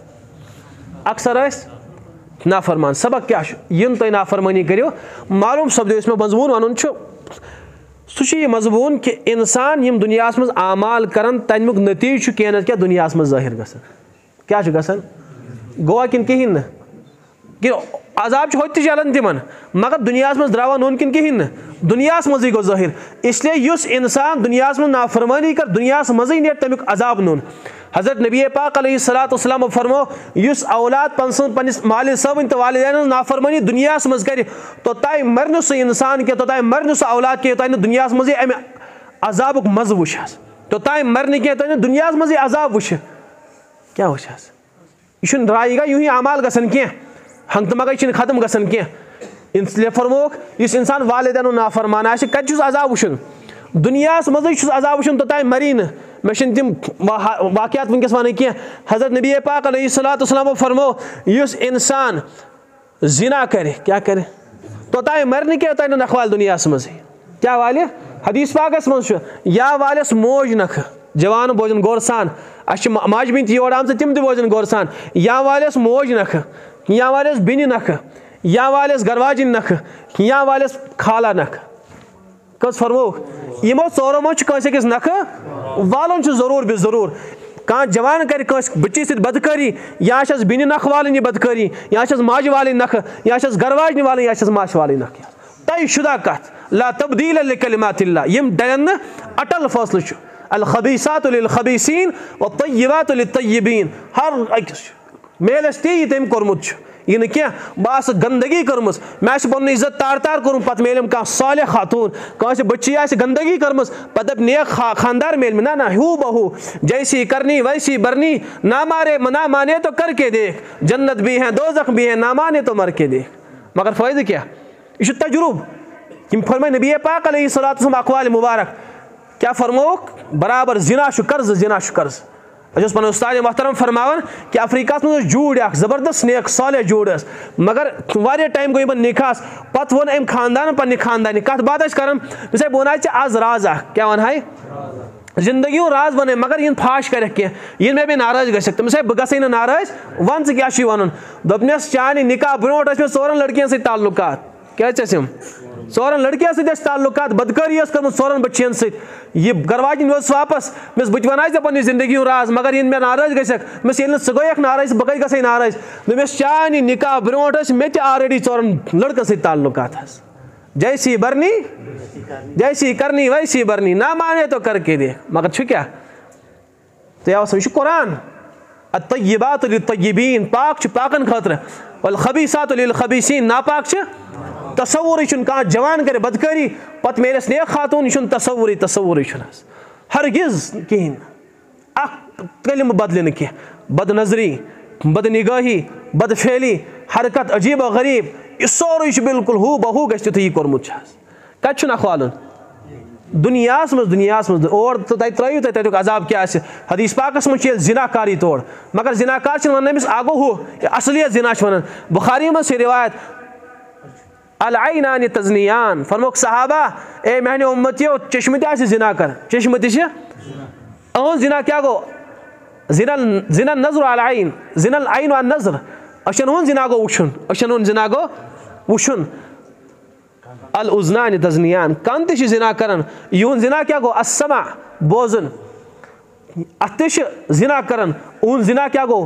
अक्सर नाफरमान सबक क्या इन तुम नाफरमानी करो मालूम सपदो मे मजमून वन सह मजमून कि इंसान यम दुनिया मज आमाल करान तमुक नतीज कह क्या दुनिया मज जाहिर गसन क्या गसन गोवा किन कहीं न कि अजाब होत चलान तिमन मगर दुनिया मज द्रावा नोन किन कहीं न दुनिया मज गो जाहिर इसलिए युस इंसान दुनिया मज नाफरमानी कर दुनिया मज ने तमुक अजाब नोन हजरत नबी पाक अलैहिस्सलातु वस्सलाम फरमो युस औलाद पन पन्निस मालिक सबन तो वालिदैन नाफरमानी दुनिया मज कर तो तय मर सह इंसान के तो तय मर सह औलाद के तय दुनिया मज अमे अजाबुक मज वुच तो तय मर कह तय दुनिया मज अजाब वुच क्या वुच यह रायगा यूं ही अमाल गसन कह हंग तो मगह खत्म गसन कह इसलिए फरमोक इस इंसान वालिदैन नाफरमान कत अजाब वुचन दुनिया मज अजाब वुचन तो तय मरी न मे तम वाक़यात वनकस वन कह। हज़रत नबी पाक अलैहिस्सलातु वस्सलाम फरमो युस इंसान जिना करे क्या करे तोताय मर न क्या तोताय नखवाल दुनिया मज क्या वाले हदीस पाकस मज या वालस मोज नख जवान बोजन गौर सान अस माज बिन योर आम तम बोजन गौर सान या वालस मोज नख या वालस बिन नख या वालस गरवाजिन नख या वालस खाला नख कस फरमो यमो चोरो मज कस नख वालन जरूर बे जरूर कह जवान कर बच्चे सत बदकारी या बिन नख वालन बदकारी या माज वालन नख या गरवाजन वालन या माश वालन नख तय शुदा कत ला तब्दील लिकलिमातिल्लाह यम डलन अटल फैसल अल खबीसातु लिल खबीसीन व तय्यिबातु लित तय्यिबीन हर मेलस ती तम कोरमुत यह न क्या बस गंदगी कर्म मे पन इज्जत तार तार कोर पे मेलम कह सालिह खातून कह बच्ची आ गंदगी कर्म पे दप नेक खानदार मेल ना ना हू बहू जैसी करनी वैसी बरनी ना मारे ना माने तो करके देख जन्नत भी है दोज़ख भी है ना माने तो मर के देख मगर फ़ायदा क्या यह तजुर्ब यम फरमाय नबी पाक अलैहिस्सलातु वस्सलाम अक़वाल मुबारक क्या फरमोक बराबर जिना कर्ज जिना कर्ज अस पे उस्ताद मोहतरम फरमान कि अफ्रीका मज जूड़ जबरदस्त नेक साले जूड़ मगर वारिया टाइम गई निकास पत वो अम खानदान पे खानदान कत बात कर मिस बह वन आज राज क्या वन हाय जिंदगी राज वन मगर इन फाश कर इन मे बे नाराज गि मिस बह गई नाराज वन क्या वन दोपनस चाने निकाह ब्रोट मे चोरन लड़कियन सत ताल्लुकात क्या चम चोरन लड़कियन सत ताल्लुकात बदकारी कर चोरन बच्चियन सत यह गरवाजिन वापस मिस बह वन पे जिंदगी राज मगर इन मे नाराज गक मिस सह गई नाराज बह कत गई नाराज दस चाने निकाह ब्रोट मे ऑलरेडी चोरन लड़कन सत ताल्लुकात जैसी बरनी जैसी करनी वैसी बरनी ना माने तो करके दे मगर छु क्या तो यह कुरान अत्तय्यिबातु लित्तय्यिबीन पाक पाकन खतर वल खबीसातु लिल खबीसीन नापाक तसव्वुर कह जवान कर बदकारी पत मेलस नेक खातून यह तसव्वुर तसव्वुर हरगिज कहें कलिम बदल कह बद नजरी बद निगाही बद फेली हरकत अजीब व गरीब यह सोरे बिल्कुल हू बहू गि तुथ यह कोरमुत कत अखवालन दुनियास मज दुनियास मज और तो तय त्रो तुक अजाब क्या हदीस पाकस मज जिनाकारी तोड़ मगर जिनाकार वन अमिस आगो हू असलियत जिना वन बुखारी मज रिवायत अल ऐनान तज़नियान फरमोक सहाबा ए महने उम्मतियों चश्मत आ जिना कर चश्मत अहन जिना क्या गो जिना जिना नजर अल ऐन जिना ऐन व नजर अशन हन जिना गो वुन अशन हन जिना गो वुन अल उज़नान तज़नियान कान त जिना कर यून जिना क्या गो अस्समा बोजन अत जिना कर ऊन जिना क्या गो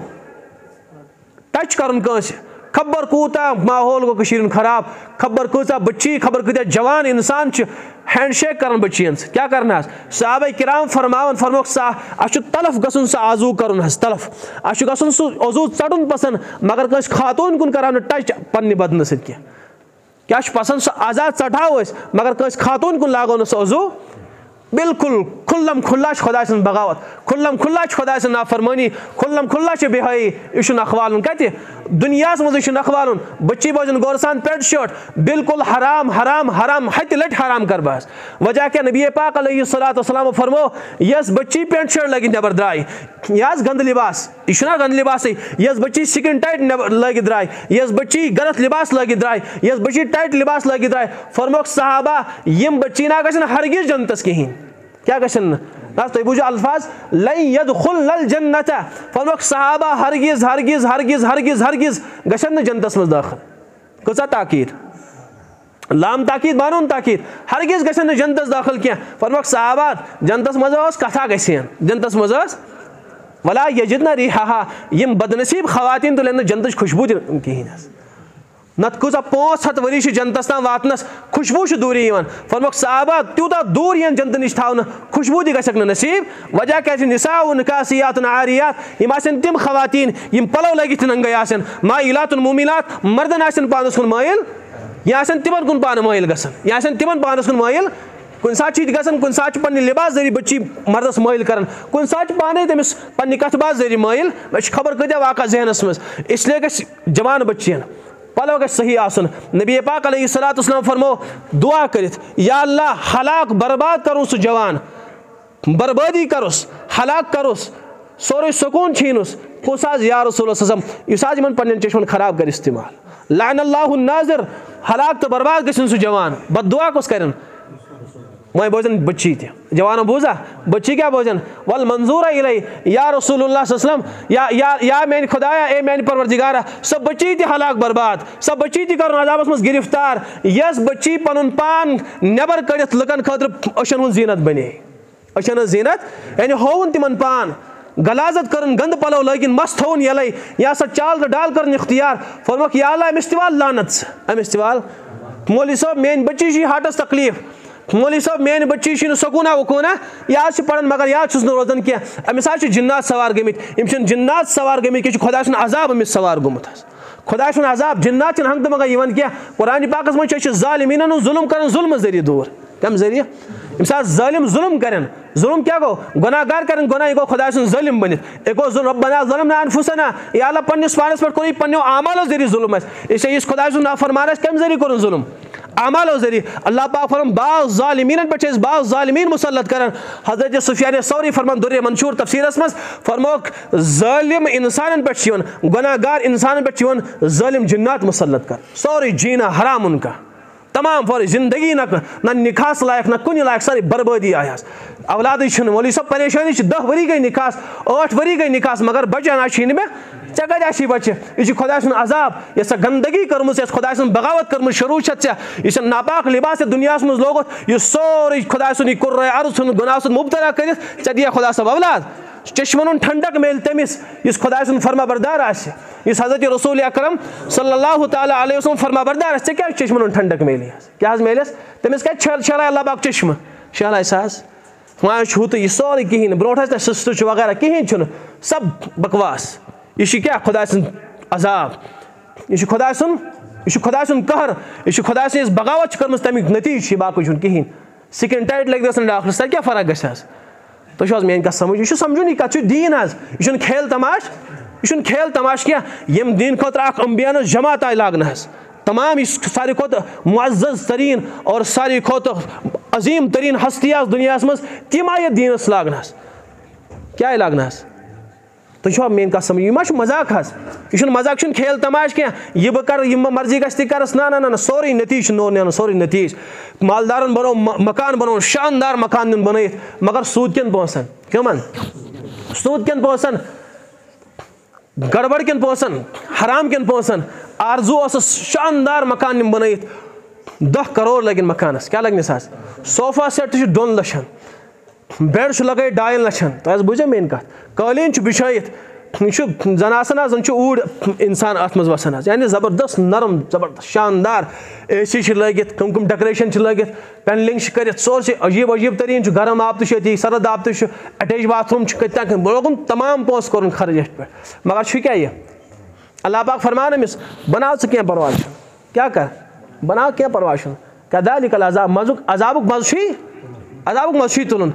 टच कर कंस खबर कूता माहौल गो कशीर खराब खबर कूता बच्ची खबर कूत जवान इंसान हैंड शेक कर बच्चियन क्या करना सहाबा किराम फरमावन फरमोक सा अस तलफ गसन सा आजू कर तलफ अस गसन सह अजू चढ़न पसंद मगर कस खातून कुन कराव टच पन्ने बदन सत क्या पसंद सह आजाद चढ़ाव मगर कस खातून कुन लागो सह अजू बिल्कुल खुल्लम खुल्ला खुदा सं बगावत खुल्लम खुल्ला खुदा सं नाफरमानी खुल्लम खुल्ला बेहई यह अखवाल कत दुनिया मज अखवाल बच्ची बोजन गोरसान पेंट शर्ट बिल्कुल हराम हराम हराम हत लट हराम कर बस वजह क्या नबी पाक अलैहिस्सलातु वस्सलाम फरमो यस बच्ची पेंट शर्ट लगे नबर द्राय यह गंद लिबास यह गंद लिबास यस बच्ची स्किन टाइट लगे द्राय यस बच्ची गलत लिबास लगे द्राय यस बच्ची टाइट लिबास लगे द्राय फरमोक सहाबा यम बच्ची ना गन हरगिज जन्नतस कहीं क्या गन तुम बूझो अल्फाज लन यदखुलनल जन्नत फरमोक सहाबा हरगिज हरगिज हरगिज हरगिज हरगिज गशन जन्नतस मज दाखिल कसा ताकीद लाम ताकीद बानून ताकीद हरगिज गशन जन्नतस दाखिल क्या फरमोक सहाबा जन्नतस मज कथा गन जन्नतस मज वला यजिदन रिहा यम बदनसीब खवातीन तो लेन जन्नत खुशबू कहीं नत कूचा पाँच हथ वरी जन्नतस ताम वातनस खुशबू दूरी फरमोक सहाबा तूता दूर यन जन्नत नश थावन खुशबू तक नसीब वजह क्या निसाउ निकासियात आरियात यम आसन तिम खवातीन यम पलव लगित नंगे आसन माइलात मुमिलात मर्दन आसन पानस कुन माइल या आसन तिमन कुन पान माइल गसन या आसन तिमन पानस कुन माइल कुन सात गसन कुन सात पन्ने लिबास जरिए बच्ची मर्दस माइल कर कुन सात पाने तमिस पन्ने कथबात जरिए माइल मे खबर कत्या वाक़ा जहनस मज इसलिए गस जवान बच्चियन पलो गस सही आसन नबी पाक अलैहिस्सलातु वस्सलाम फरमो दुआ करित या अल्लाह हलाक बर्बाद करो सह जवान बर्बादी करोस हलाक करोस सोरे सुकून छीनुस कुस आज या रसूल सल्लम इस आज मन पन्नन चश्मन खराब कर इस्तेमाल लानल्लाहु नाज़िर हलाक तो बर्बाद गसन सु जवान बददुआ कुस करन वह बोजन बच्ची थे जवान बूझा बच्ची क्या बोजन वल मंजूर इलई या रसूलुल्लाह सल्लम या या या मैन खुदाया ए मैन परवरदिगारा सब बच्ची थी हलाक बर्बाद सब बच्ची थी कर अजाबस मज गिरफ्तार यस बच्ची पनुन पान नेबर कड़ित लुकन खतर अशन हुन जीनत बने अशन जीनत यानी होवन तिमन पान गलाजत करन गंद पलो लेकिन मस्त होन यलई या सा चाल डाल कर इख्तियार फरमक या अल्लाह अमिस्तिवाल लानत अमिस्तिवाल मौलवी साहब मेन बच्ची छी हार्टस तकलीफ मौलवी साहब मेन बच्ची छी सकूना वकूना याद पढ़न मगर याद रोजान कह अमिस जिन्नात सवार गमित इम जिन्नात सवार गमित क्या खुदा अजाब अमिस सवार गोमुत खुदा अजाब जिन्नात हंग तो मगर क्या कुरान पाकस मज ज़ालिमीन जुल्म कर जुल्म जरिए दूर कम जरिए यम ज़ालिम जुल्म करें जुल्म क्या गो गुनाहगार करें गुनाह गो खुदा ज़ालिम बनित एक गो रब्बना ज़लमना अनफुसना या अल्लाह पन्निस पानस पर कोई पन्नो आमालो जरिए जुल्म इसे इस खुदा नाफरमान कम जरिए कर जुल्म आमालो जरिए अल्लाह पाक फरम बाज़ ज़ालिमीन पे बाज़ ज़ालिमीन मुसल्लत करन हज़रत सुफियान सौरी फरमान दुर्र मंशूर तफसीरस मज फरमोक ज़ालिम इंसान पे गुनाहगार इंसान पे ज़ालिम जिन्नात मुसल्लत कर सौरी जीना हराम उनका तमाम फौरी जिंदगी न न निखास लायक न कुन लायक सारी बर्बादी आयास औलाद मौलवी सब परेशानी दह वरी गई निखास आठ वरी गई निखास मगर बचान आशी मे चे कत बचे यह खुदा अजाब यह गंदगी कर्म खुदा बगावत कर्म शुरू यह नापाक लिबास दुनिया मज लोगुत यह सोरे खुदा कुर्र अर्ज गुनाह मुबतला कर चे दिया खुदा सब औलाद चश्मन ठंडक मेल तमिस इस खुदा फरमा बरदार आस इस हज़रत रसूल अकरम सल्लल्लाहु तआला अलैहि वसल्लम फरमा बरदार आस क्या चश्मन ठंडक मेल क्या मेलस तमिस क्या शराय अल्लाह पाक चश्म शराय सास वह छू तो यह सोरे कहें ब्रोट सिस्टर वगैरह कहें सब बकवास यह क्या खुदा अजाब यह खुदा यह खुदा कहर यह खुदा बगावत कर्म तमिक नतीज बाकी कहें स्किन टाइट लग डॉक्टर सर क्या फर्क गस तुम मेन कत समझ यह समझुन कत दीन आज यह खेल तमाश यह खेल तमाश क्या यम दीन खुद अम्बियान जमात आय लागन तमाम सारी खुद मुअज़्ज़ज़ तरीन और सारी खुद अजीम तरीन हस्ती दुनिया मज तम आय दीनस लागन क्या लागन तुम मेन कत समझ यह मजाक यह मजाक खेल तमाश क्या यह बह कर मर्जी गस करस ना ना ना सोरे नतीज नोर न्यान सोरे नतीज मालदारन बनो मकान बनो शानदार मकान दिन बन मगर सूद कन पोसन कमन सूद कन पोसन गड़बड़ कन पोसन हराम कन पोसन आरजू शानदार मकान बन दह करोड़ लगन मकानस क्या लगन सोफा सेट दोन लक्षन बेड लगे ढाई लक्षन तो बुझे मेन कत कालीन बिछाइत जन आसान जन ऊड़ इंसान अत मज वसान यानी ज़बरदस्त नरम ज़बरदस्त शानदार ए सी लगित कम कम डेकोरेशन लगित पेंडलिंग कर सोर अजीब अजीब तरीन गर्म आब तो सरद आब तो अटैच बाथरूम लोगन तमाम पोस कोर खर्च पे मगर क्या ये अल्लाह पाक फरमान अमिस बनाओ स क्या परवाह क्या कर बनाओ क्या परवाह कदालिकल अजाब मजुक अजाबुक मज़ अजाबुक मज़ तुलन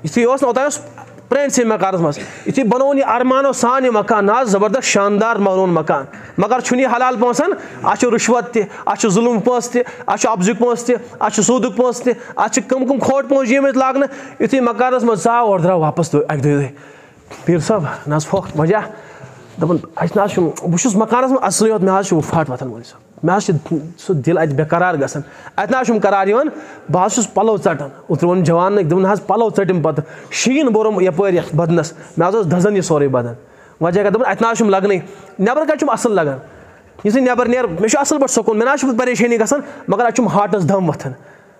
ये प्रेन से मकान मज ये बनो यह अरमानो सान यह मकान ना ज़बरदस्त शानदार मरून मकान मगर छुन यह हलाल पोसन अत रुश्वत तह जुल्म पोस तह अब्जुक पोस तह अत सूदुक पोस तह अत कम कम खोट पोस ये लागन यु मकान मज जाव और द्राव वापस अक दे पीर साहब ना फोख वजह दपन अस बहुत मकान मज असल योत मे फाट वथन मोल साहब मे सह दिल अत बेकरार गसान अत ना करार बह पलो चटान उतर वो जवान दोन पलो चटिम पे शीन बोरम यपर बदनस मे दजन यह सोरे बदन वजह क्या अत ना लगन नबर कम असल लगान यु नबर नेर मे असल पे सुकून मे ना परेशानी गसान मगर अत हार्टस दम वथन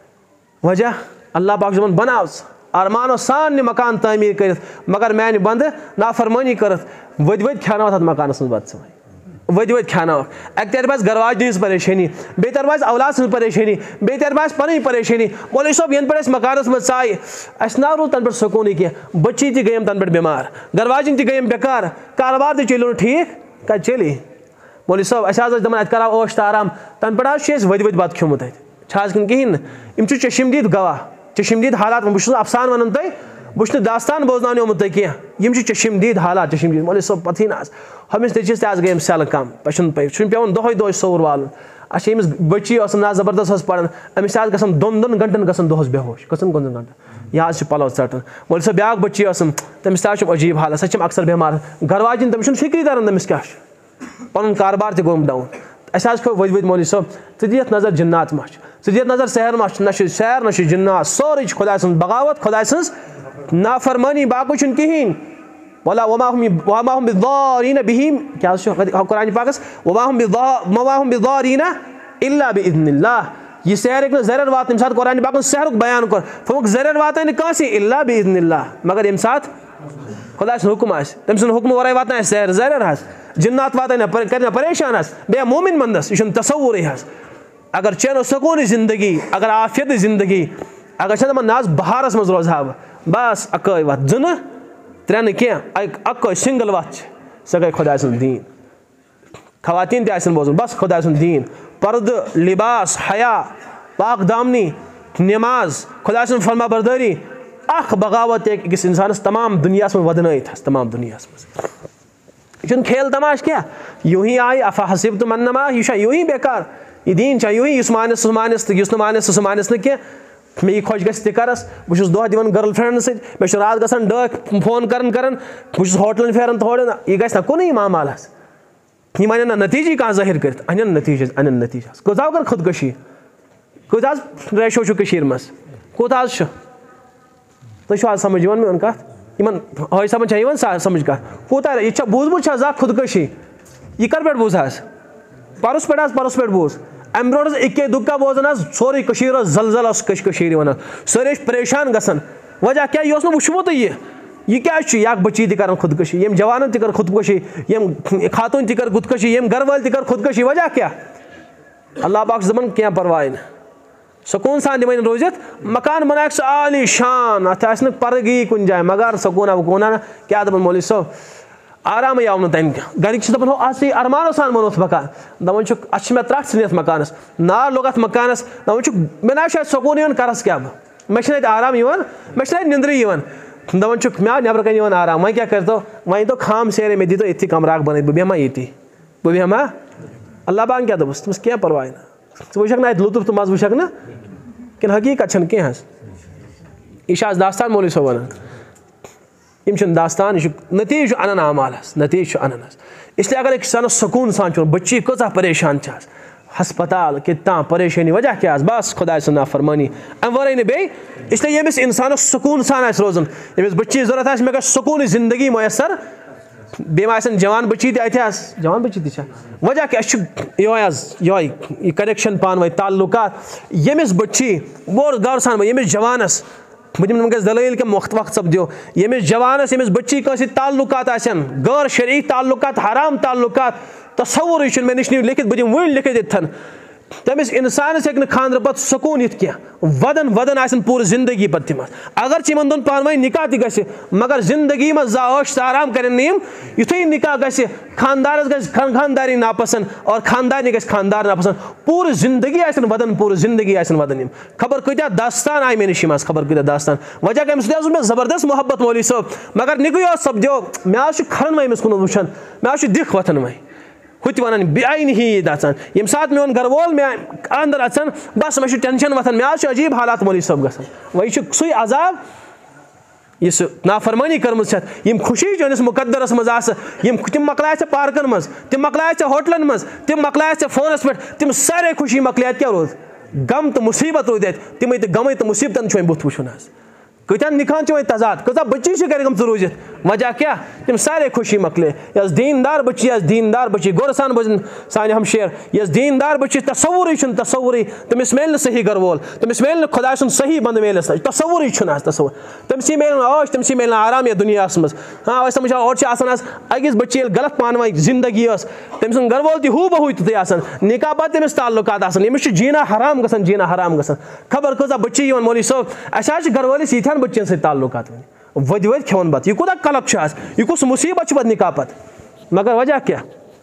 वजह अल्लाह पाक बनाव अरमानो सान मकान तामीर कर मगर मैंने बंद नाफरमानी कर वद वद खाना मकान मज बत वद वद खाना अक तर गरवाज दिन परेशानी बे तर औलाद सज परेशानी बे तर पन परेशानी मौलवी साहब यन पे मकान मज आय अस ना रू तन पे सुकून कह बच्ची तह गई तन पे बीमार गरवाजन तह गई बेकार कारोबार तह चलो ठीक कत चली मौलवी साहब अस दपान अत करो ओश तो आराम तन पे वद वद बत खियोमुत अत कहें यम चश्मदीद गवाह चश्मदीद हालात बहुत अफसान वन तुम बहुत दास्तान बोजनामुत कह यम चश्मदीद हालात चश्मदीद मौलवी साहब पथी ना हमिस नचीस तज गई सेल कम पे पे पेवान दह दह सोर वाल अच्छा अमिस बच्ची ना जबरदस्त पढ़ान अमिस गन दोन दोन घंटन गसन दोहस बेहोश गसन दोन घंटन यह पलो चटन वो सो ब्या बच्ची तमिस अजीब हालत सह अक्सर बेमार घर वाजन तमिस फिक्री तरन तमिस क्या पन कारबार त गोम डाउन अस खो वज वज मौलवी साहब थ दियत नजर जिन्नात मा थ दियत नजर सहर मा ना सैर ना जिन्नात सोरे खुदा सज बगावत खुदा सज नाफरमानी बाकी कहें वला वमा हम बिदारीन बिही क्या कुरान पाकस वमा हम बिदारीन इल्ला बिइज़्निल्लाह यह सहर एक जरर वात यम सात कुरान पाक सहरुक बयान कर फमुक जरर वात कस इल्ला बिइज़्निल्लाह मगर यम सात खुदा सद हुक्म आस तम सद हुक्म वराय वात सहर जरर हस जिन्नात वात कर परेशान हस बे मोमिन बंदस यह तसव्वुर हस अगर चैन सकून जिंदगी अगर आफियत जिंदगी अगर दपान ना बहारस मज रोज हा बस अकै वत जुन त्रेन कह अकै सिंगल वत सह गई खुदा सद दीन खवातीन तन बोजन बस खुदा सद दीन पर्द लिबास हया पाक दामनी नमाज खुदा सद फरमा बरदारी अख बगावत अकिस इंसानस तमाम दुनिया में वदनत तमाम दुनिया में खेल तमाश क्या यूं ही आई अफा हसिब तुम अन्नमा यह यूं ही बेकार यह दीन यूं ही इस मानस सह मानस तो मानस सह मानस न कह मे खुश गस तस बहुत दह दिवन गर्ल फ्रेंड सत रात गसान डक फोन कर बहुत होटलन फेरन थोड़े यह गस कुन मामाल यह वन ना नतीजे कह जाहिर कर अन नतीजे अन नतीजा कज कर खुदकशी कज रेशो मज कोत तुम आज समझ मेन कत इन हय समझ समझ कत कूत यह बूजमुत खुदकशी यह कर पे बूज परस पे परस पे बूज अम ब्रो इक्के दुक्का बोजान सोरे जलजल वन सारे परेशान गसान वजह क्या यह वुचमुत यह यह क्या बच्ची तक खुदकशी यम जवान तक खुदकशी यम खातून तक खुदकशी यम घर वाल तक खुदकशी वजह क्या अल्लाह पाक दपान क्या परवाह न सकून सान दिन रोजित मकान बनाक सह आली शान अत परगी कुन जाए मगर सकूना वकूना क्या दपान मौलवी साहब आराम आव न तन गरिक दपान आज अरमानो सान बनोत मकान दपान अत मे त्रट सन मकानस नार लोग अत मकानस दपान मे ना सकून करस क्या मे आराम मे निंद्री दपान मे नबर कन आराम वह क्या कर तो वह तो खाम सेरे मे दी तो इतनी कमराक बन बह बेमा ये बह बेमा अल्लाह पाक क्या दपस तुम क्या परवाह ना च वुक ना लुत्फ तो मज वुक ना कि हकीकत कह यह दास्तान मौलवी साहब वन यम दास्तान यह नतीज अनन आमालस नतीज अनन इसलिए अगर एक सकून सान बच्ची कचा परेशान हस्पताल कितना परेशानी वजह क्या बस खुदा सद नाफरमानी अम वर न बे इसलिए यमिस इंसान सकून सान रोजन यमिस बच्ची जरूरत मे सकून जिंदगी मैसर बेम जवान बच्ची तस जवान बच्ची तह वजह क्या ये कनेक्शन पान वे ताल्लुकात यमिस बच्ची बोर गौर सान यमिस जवानस बह दिम वस दलील के वक्त वक्त सपदो यमिस जवानस यमिस बच्ची कस ताल्लुकात आसन गैर शरई ताल्लुकात हराम ताल्लुकात तसव्वुर मे निश लिखित बह दिम वन लिखित इतन तमिस इंसान हे खानर पे सकून इत क्या वदन वदन आसन पूरी जिंदगी पे तम अगर इन दोन पान वन निकाह तक मगर जिंदगी में जाश आराम करें युथे निकाह गि खानदारस गि खानदारी नापसंद और खानदानी गि खानदार नापसंद पूरी जिंदगी आसन वदन पूरी जिंदगी आसन वदन खबर कत्या दास्तान आय मे निश खबर कत्या दास्तान वजह क्या मे जबरदस्त मोहब्बत मौलवी साहब मगर निगह सपदो मे खरन वह अमिस कुन वुचान मे दिख वथन वह हुत वन बेन ही अचान यम सात मे घर वोल मे अंदर अचान बस मे टेंशन वथान मे अजीब हालात मौलवी साहब गसान वह सु अजाब इस नाफरमानी कर्म यम खुशी चनिस मुकद्दरस मज तम मकलाय पार्कन मज तम मकलाय होटलन मज तम मकलाय फोनस पे तम सारे खुशी मकलिया क्या रोज गम तो मुसीबत रोद तम गम तो मुसीबतन बुत वुन कत्या निकाह वे तजाद कजा बच्ची गर गम रोजित वजह क्या तम सारे खुशी मकले यस दीनदार बच्ची यस दीनदार बच्ची गौर सान बजन सान हम शेर यस दीनदार बच्ची तसव्वुर तसव्वुर तमिस मेल सही गर वोल तमिस मेल खुदा सुन सही बंद मेल तसव्वुर तसव्वुर तमसी मेल आश तमसी मेल आराम दुनिया मज हाँ वह समझा और अकिस बच्ची गलत पान वन जिंदगी तम सुन गर वोल तू बहु तुत निकाह पे तमिस ताल्लुकात यमिस जीना हराम गसान जीना हराम गसान खबर कजा बच्ची मौलवी साहब अस गर वोलिस यीथान बच्चन सत ताल्लुकात वद वद खेवन बत यह कूत कलक यह कुछ मुसीबत पे निकाह पे मगर वजह क्या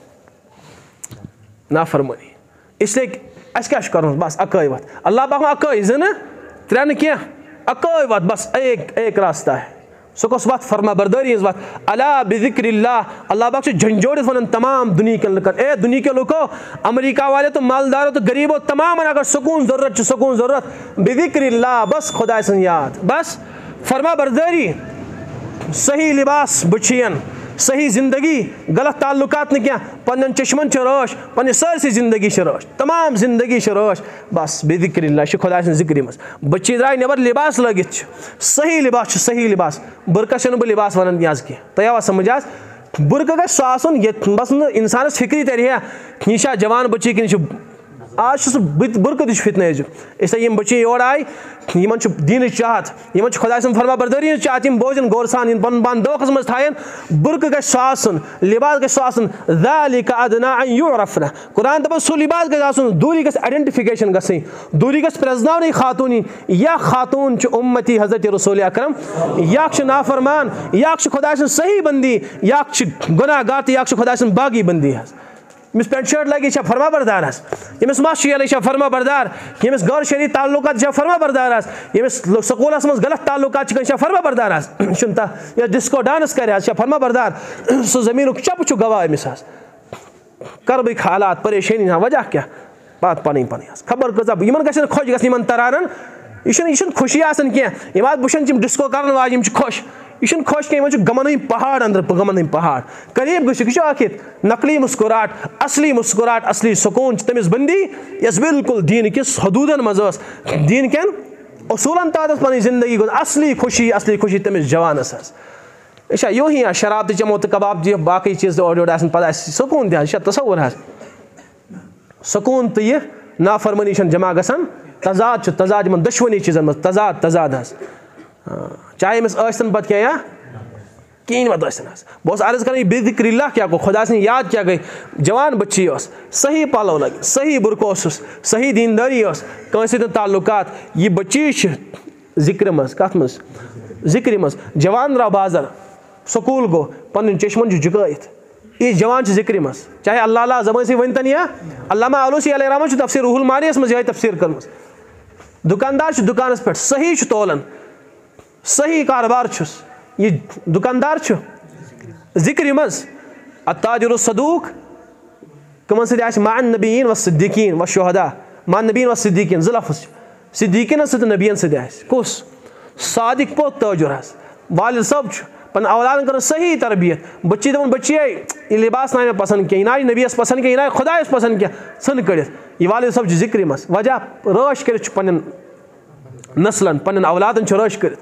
नाफरमानी इसलिए अस क्या कर बस अकै वत अल्लाह पाक अकै जन त्रेन क्या अकै वत बस एक एक रास्ता है सो कस वत फरमा बरदारी हज वत अला बिज़िक्रिल्लाह अल्लाह पाक झंझोड़ित वन तमाम दुनिया के लुकन ए दुनिया के लुको अमेरिका वाले तो मालदारों तो गरीबों तमाम अगर सुकून ज़रूरत सुकून ज़रूरत बिज़िक्रिल्लाह बस खुदा सन याद बस फरमा बरदारी सही लिबास बचियन सही ज़िंदगी गलत ताल्लुकात न क्या पन्न चश्मन रोश पन्न सरसी ज़िंदगी रोश तमाम ज़िंदगी रोश बस बेदिक्रिल्लाह खुदा जिक्र मज बच्ची द्राय नबर लिबास लगित सही लिबास सही लिबास बुरका से बह लिबास वन आज कह तय आवा समझ आज बुरका गस आसन बस इंसान फिक्री तरी यह जवान बच्ची कि आज बुरक फितन इसलिए यम बच्चे योर आय इन दीन चाहत इन खुदा फरमा बरदारी चाहत यम बोजन गौर सान पन पान दोखस मज थायन बुरक गसन लिबास गसन ज़ालिका अदना अन युरफ़ना कुरान दपान सो लिबास गसन दूरी गस आइडेंटिफिकेशन गई दूरी गस प्रजनावन खातून या खातून उम्मती हज़रत रसूल अकरम या नाफरमान या खुदा सही बंदी या गुनाहगार तो या खुदा बागी बंदी यमिस पेंट शर्ट लगे फरमा बरदार यमिस मस ये फरमा बरदार यमिस गैर शरी ताल्लुकात फरमा बरदार यमिस स्कूलस मज गलत ताल्लुकात फरमा बरदार या डिस्को डांस कर फरमा बरदार सो जमीन चप गवाह अमिस कर बह हालात परेशानी वजह क्या बात पन पन खबर कजा इन गन खुश ग तरान यह खुशी कह बुशन डिस्को कर वाज खुश यह खुश कह गमन पहाड़ अंदर गमन पहाड़ करीब गो आखिर नकली मुस्कुराहट असली मुस्कुराहट असली सुकून तमिस बंदी यस बिल्कुल दीन किस हदूदन मज दीन कन असूलन तहत पन जिंदगी गुज असली खुशी असली खुशी तमिस जवानस यह यो ही शराब तो चमो तो कबाब दी बाकी चीज़ ओर योर पे सुकून तह तस्वुर सुकून तो यह नाफरमानी जमा गसान तजाद तजाद इन दशवनी चीज़न मज तजाद तजाद चाहे अमिस आसन पत क्या कहीं मत बस अर्ज कर बेदिक्रिल्लाह क्या गो खुदा सनी याद क्या गई जवान बच्ची सही पालो लगे सही बुरको सही दीनदारी कंस ताल्लुकात यह बच्ची जिक्र मज कत मज जिक्र मज जवान द्राव बाजार स्कूल गो पन चश्मन झुकायत यह जवान जिक्र मज चाहे अल्लाह जबान से वन या अल्लामा आलूसी अलैहि तफसीर रूहुल मानियस मज यह तफसीर कर दुकानदार दुकानस पे सही तोलन सही कारोबार यह दुकानदार जिक्र मज अत्ताजिर सदूक कमन सद मान नबीन व सिद्दीकीन व शुहदा मान नबीन व सिद्दीकीन ज़ लफ्ज़ सिद्दीकीन सद नबीन सद कुस सादिक पोत ताजुर वालिद सब पन औलाद कर सही तरबियत बच्ची दपान बच्ची यह लिबास ना पसंद क्या ना नबीस पसंद क्या ना खुदा पसंद क्या सन कड़ित यह वालिद सब जिक्र मज वजह रश कर पन नस्लन पन औलादन रश कर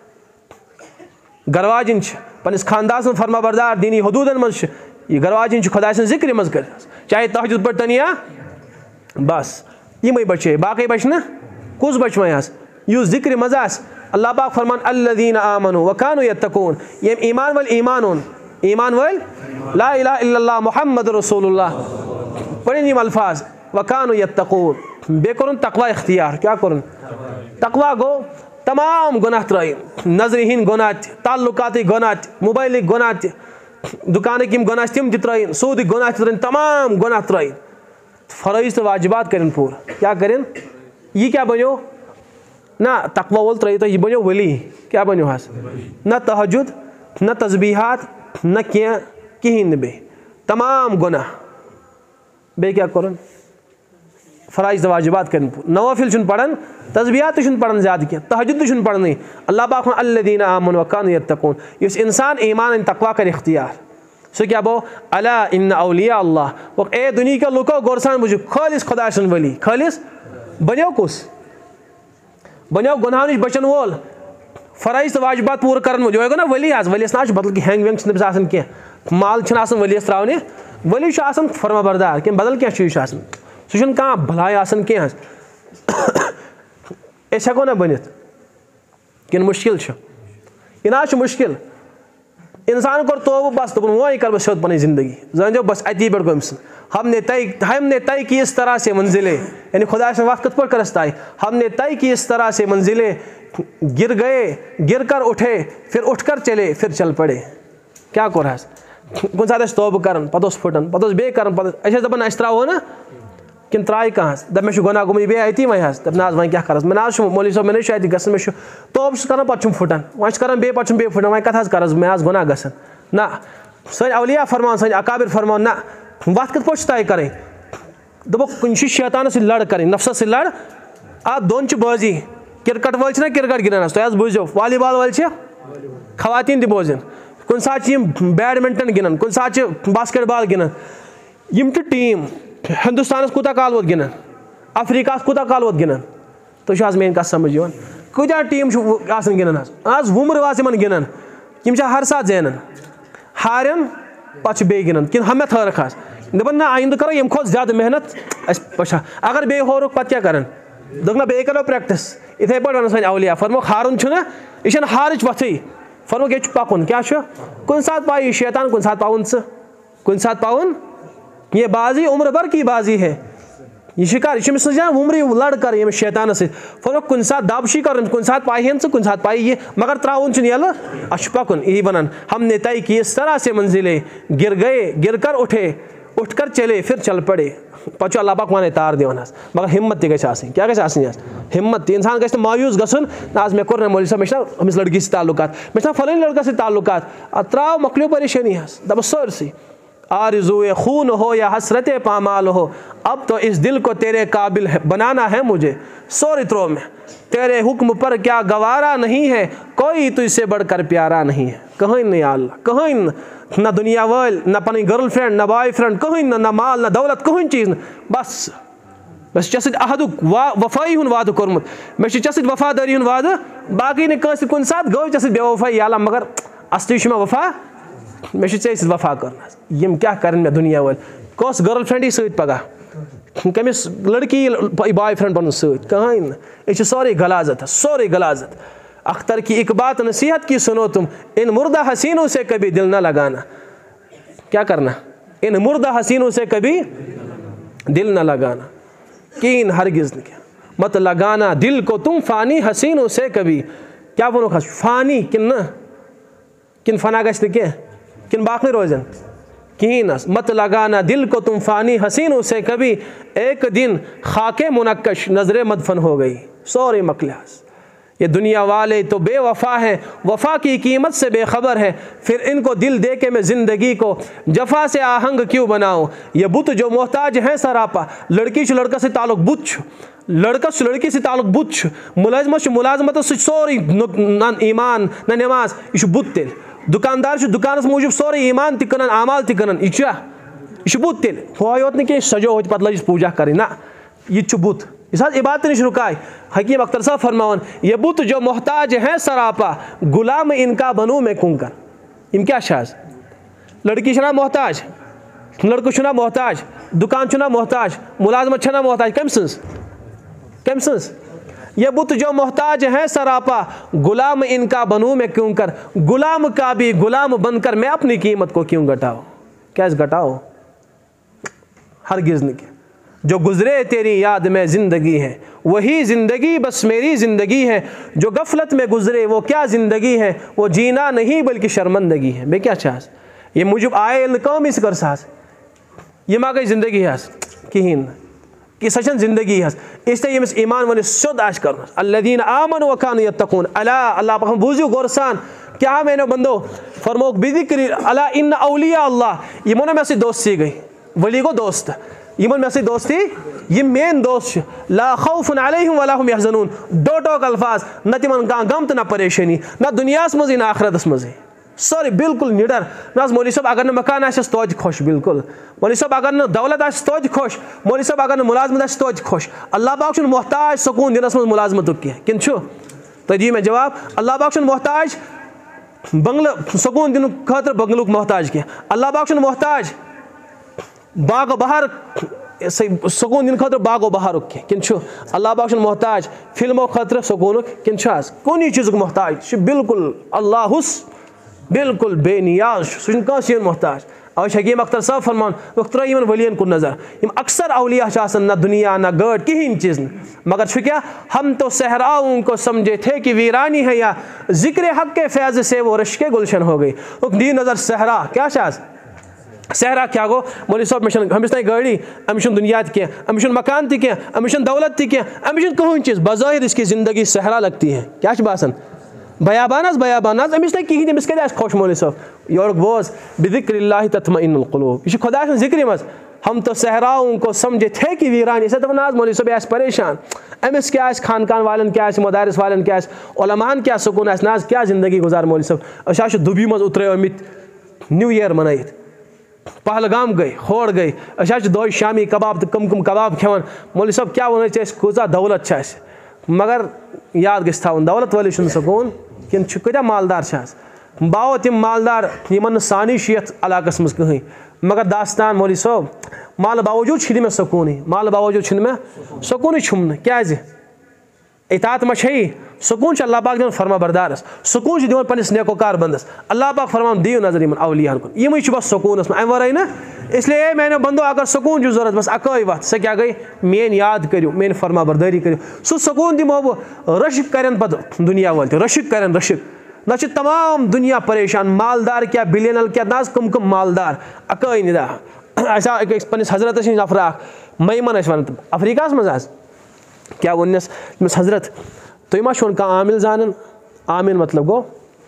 गरवाजिन पनिस खानदान फरमा बरदार दीनी हदूदन मज यह गरवाजिन खुदा जिक्र मज कर चाहे तहजुद पर तनिया बस यम बचे बाकी बच ना कुस बच वह युस जिक्र मज अल्लाह पाक फरमान अल्लज़ीना आमनु व कानू यत्तकून यम ईमान वल ईमान उन ईमान वल ला इलाहा इल्लल्लाह मुहम्मदुर रसूलुल्लाह पढ़ें यम अल्फाज व कानू यत्तकून बे करुन तकवा इख्तियार क्या करुन तकवा गो तमाम गुनाह त्रयन नजरहीन गुनाह ताल्लुकात गुनाह मोबाइल गुनाह दुकान यम गुनाह तम त्रयन सूद गुनाह त्रयन तमाम गुनाह त्रयन फरइज तो वाजिबात करें पूरा क्या करें यह क्या बनो ना तकवा वोल त्रय तो यह बनो वली क्या बनो हस न तहजुद न तस्बीहात न क्या कहीं बे तमाम गुनाह बे क्या करुन फराइज वाजिबात करें नवाफिल पढ़न तस्बीहात तो पढ़न ज्यादा क्या तहजुद तो पढ़न अल्लाह पाक अल्लज़ीना आमनु व कानू यत्तकून इस इंसान ईमान तकवा कर इख्तियार सो क्या बो अला इन्न औलिया अल्लाह वो ए दुनिया का लुको गोरसान मुझे खालिस खुदा सन वली खालिस बनो कुस बनो गुनाह नश बचन वोल फराइज तो वाजिबात पूरा कर जो ना वली आज वलिस ना बदल की हैंग वेंग नस कह माल वलिस त्रावने वली फरमा बरदार कि बदल क्या चीज सह कह भलाई आसन कह हेको ना बनित कि मुश्किल यह ना मुश्किल इंसान कर तो बस दोपन वो कर बस पन जिंदगी जान दो बस अती पे गम हमने तय हमने तय की इस तरह से मंजिलें यानी खुदा से वक्त पर करस तय हमने तय की इस तरह से मंजिलें गिर गए गिर कर उठे फिर उठ कर चले फिर चल पड़े क्या कर कुछ सात तोब कर पे फुटन पे बे कर पे दपान अस त्रो ना किन त्राय कहां दप मे गुनाह गुम बे अति वह दप ना वन क्या करस मे ना मौलवी साहब मे शायद गसन मे तोब कर पे फुटान वह कर बे पे बे फुटान वह कत करस मे गुनाह गसन ना सन अवलिया फरमान सन अकाबिर फरमान ना वत कत पे तय करें दोप कुन शैतान से लड़ करें नफ्स से लड़ आ दोन बाजी क्रिकेट वल ना क्रिकेट गिंदान तुम बूझो वॉलीबॉल वल खवातीन ति बोजन कुन सात बैडमिंटन गिंदान कुन सात बास्केटबॉल गिंदान यम टीम हिंदुस्तान कूता काल वोत गिंदान अफ्रीका कूता काल वोत गिंदान तो आज मेन कत समझ कूत टीम गिंदान आज वुमर वास गिंदान यम हर सात जैनन हारन पे बे गिंदान कि हम थरक आज दपन ना आइंद करो यम खो ज्यादा मेहनत पछा अगर बे होरुक पे क्या कर दोक ना बे करो प्रैक्टिस इथे पे वन सन अवलिया फरमो हारुन यह हारच वथी फरमो ये पकुन क्या कुन सात पाई शैतान कुन सात पाउन स कुन सात पाउन ये बाजी उम्र भर की बाजी है ये शिकार यह उम्र लड़ कर ये शैतान से फरमो कुन सात दाबशी कर कुन सात पाई हन कुन सात पाई ये मगर त्राउन यल अश पकुन यही बनन हमने तय की इस तरह से मंजिलें गिर गए गिर कर उठे उठकर चले फिर चल पड़े पे अल्लाह पाक वन तार दिवान मगर हिम्मत तक क्या गई हिम्मत इंसान गि मायूस गसन आज मे कोर मौलवी साहब मे अमिस लड़की से ताल्लुकात मे फलानी लड़का से ताल्लुकात त्राव मकलियो परेशानी दप सरसी आरज़ुए खून हो या हसरत पामाल हो अब तो इस दिल को तेरे काबिल बनाना है मुझे सोरी त्रो में तेरे हुक्म पर क्या गवारा नहीं है कोई तुझसे बढ़कर प्यारा नहीं है कहीं नहीं अल्लाह कहीं ना दुनिया वाल ना पनी गर्ल फ्रेंड ना बॉय फ्रेंड कहीं ना ना माल ना दौलत कहीं चीज़ बस बस चे अहदु वा वफाई हुन वाद कोर्मुत मे चे वफादारी हुन वाद बाकी ने कस कुन साथ गो चे बेवफाई आला मगर असली मे वफा मे चे वफा कर यम क्या कर मे दुनिया वाल कस गर्ल फ्रेंड सत पगह कमिस लड़की बॉय फ्रेंड बन सत कहीं यह सोरे गलाजत सोरे गलाजत अख्तर की एक बात नसीहत की सुनो तुम इन मुर्दा हसीनों से कभी दिल न लगाना क्या करना इन मुर्दा हसीनों से कभी दिल न लगाना कीन हरगिज क्या मत लगाना दिल को तुम फानी हसीनों से कभी क्या बोलो खस फानी किन न किन फना गश्त के किन बाकी रोजन कीन मत लगाना दिल को तुम फानी हसीनों से कभी एक दिन खाके मुनक्कश नजरे मदफन हो गई सोरे मकलास ये दुनिया वाले तो बेवफा हैं वफा की कीमत से बेखबर है फिर इनको दिल दे के मैं ज़िंदगी को जफा से आहंग क्यों बनाऊं ये बुत जो मोहताज हैं सरापा लड़की से लड़का से ताल्लुक बुच्छ लड़का से लड़की से ताल्लुक बुच्छ मुलाजमत से मुलाजमत से सोरी न ईमान न नमाज यह बुत तेल दुकानदार से दुकान मूजूब सोरे ईमान तक कनन आमाल तक कनन यह बुत तेल हो योत न सजो हो पत लज पूजा करें ना यह बुत इस इबादत नश रुकाय हकीम अख्तर साहब फरमावन ये बुत जो मोहताज हैं सरापा गुलाम इनका बनूँ मैं कुंकर इम क्या शाज लड़की छना मोहताज लड़को छना मोहताज दुकान छना मोहताज मुलाजमत छना मोहताज कम सन्स कम सन्स ये बुत जो मोहताज हैं सरापा गुलाम इनका बनूँ मैं क्यों कर गुलाम का भी गुलाम बनकर मैं अपनी कीमत को क्यों घटाओ क्या घटाओ हरगिज़ नहीं जो गुजरे तेरी याद में ज़िंदगी है वही ज़िंदगी बस मेरी ज़िंदगी है जो गफलत में गुजरे वो क्या ज़िंदगी है वो जीना नहीं बल्कि शर्मंदगी है बे क्या चाहस ये मुझे आए कौम इस कर सास ये मा गई ज़िंदगी हस कहीं कि सचन ज़िंदगी हस इसलिए यमिस ईमान वन शुद्ध आश कर अल्लज़ीन आमनु व कानू यत्तकून अला अल्लाह पर हम बूझो गोरसान क्या मैंने बंदो फरमोक बिज़िक्रि अला इन्न औलिया अल्लाह ये मोना में से दोस्ती गई वली को दोस्त यमन में से दोस्ती ये मेन दोस्त ला खौफुन अलैहिम वला हुम यहज़नून दो टोक अल्फाज न तिमन का गम तो न परेशानी न दुनिया मज न आखरत मज सॉरी बिल्कुल निडर ना मौलवी साहब अगर न मकान आस तोज खुश बिल्कुल मौलवी साहब अगर न दौलत आस तोज खुश मौलवी साहब अगर न मुलाजमत आस तोज खुश अल्लाह पाक छुन मोहताज सुकून दिनस मज मुलाजमत कह किन छु तो दी मैं जवाब अल्लाह पाक छुन मोहताज बंगल सुकून दिन खतर बंगलुक मोहताज कह अल्लाह पाक छुन मोहताज बाग बहार सुकून दिन खतर बागो बहार किन अल्लाह पाक मोहताज फिल्मों खतर सुकून किन कुन चीज़ मोहताज बिल्कुल अल्लाह बिल्कुल बेनियाज सह मोहताज अव हकीम अख्तर साहब फरमान त्र इन वलियन कुन नज़र यम अक्सर अवलिया न दुनिया न गाड़ कहीं चीज़ मगर क्या हम तो सहराओं को समझे थे कि वीरानी है या जिक्र हक के फैज़ से वो रश्के गुलशन हो गई दी नज़र सहरा क्या शाज सहरा क्या गो मौलवी साहब मे अमिस ना गाड़ी अमिस दुनिया क्या अमिस मकान क्या अमिस दौलत क्या अमिस कहूँ चीज़ बज़ाहिर इसकी ज़िंदगी सहरा लगती है क्या बासन बयाबान बयाबान अमिस ना कहीं अमिस कद खुश मौलवी साहब योर बोज बिज़िक्रिल्लाहि तत्मइन्नुल क़ुलूब यह खुदा सं ज़िक्र मज हम तो सहराओं को समझे थे कि वीरान इसे दपान आज मौलवी साहब आस परेशान अमिस क्या खानकान वालन क्या मदारिस वालन क्या उलमान क्या सुकून आस ना क्या ज़िंदगी गुजार मौलवी साहब अस दुबी मज उतर आमित न्यू ईयर मनाइत पहलगाम गई होड़ गई अस दो शामी कबाब तो कम कम कबाब खेवान मौलवी साहब क्या वन कूचा दौलत मगर याद गस थवन दौलत वाले सुकून किन कत्या मालदार बाओ तम मालदार यमन सानी यथ इलाकस मज कहीं मगर दास्तान मौलवी साहब माल बावजूद मे सकून माल बावजूद मे सकून छुम क्या इतात मा सकून अल्लाह पाक दिन फरमा बरदारस सकून दिन पन्निस नेकोकार बंदस अल्लाह पाक फरमान दियो नजर इन अवलियान कुन यम बस सकूनस अम वर ना इसलिए मैंने बंदो अगर सकून जरूरत बस अकई वत सह क्या गई मेन याद करो मेन फरमा बरदारी करो सह सकून दिमो बह रशिक करन पत दुनिया वाल रशिक करन रशिक ना तमाम दुनिया परेशान मालदार क्या बिलियनल क्या ना कम कम मालदार अकई निदा पन्निस हजरत नफर मैमन वन अफ्रीका मज क्या वनस हजरत तुम मा कह आमिल जान आमिल मतलब गो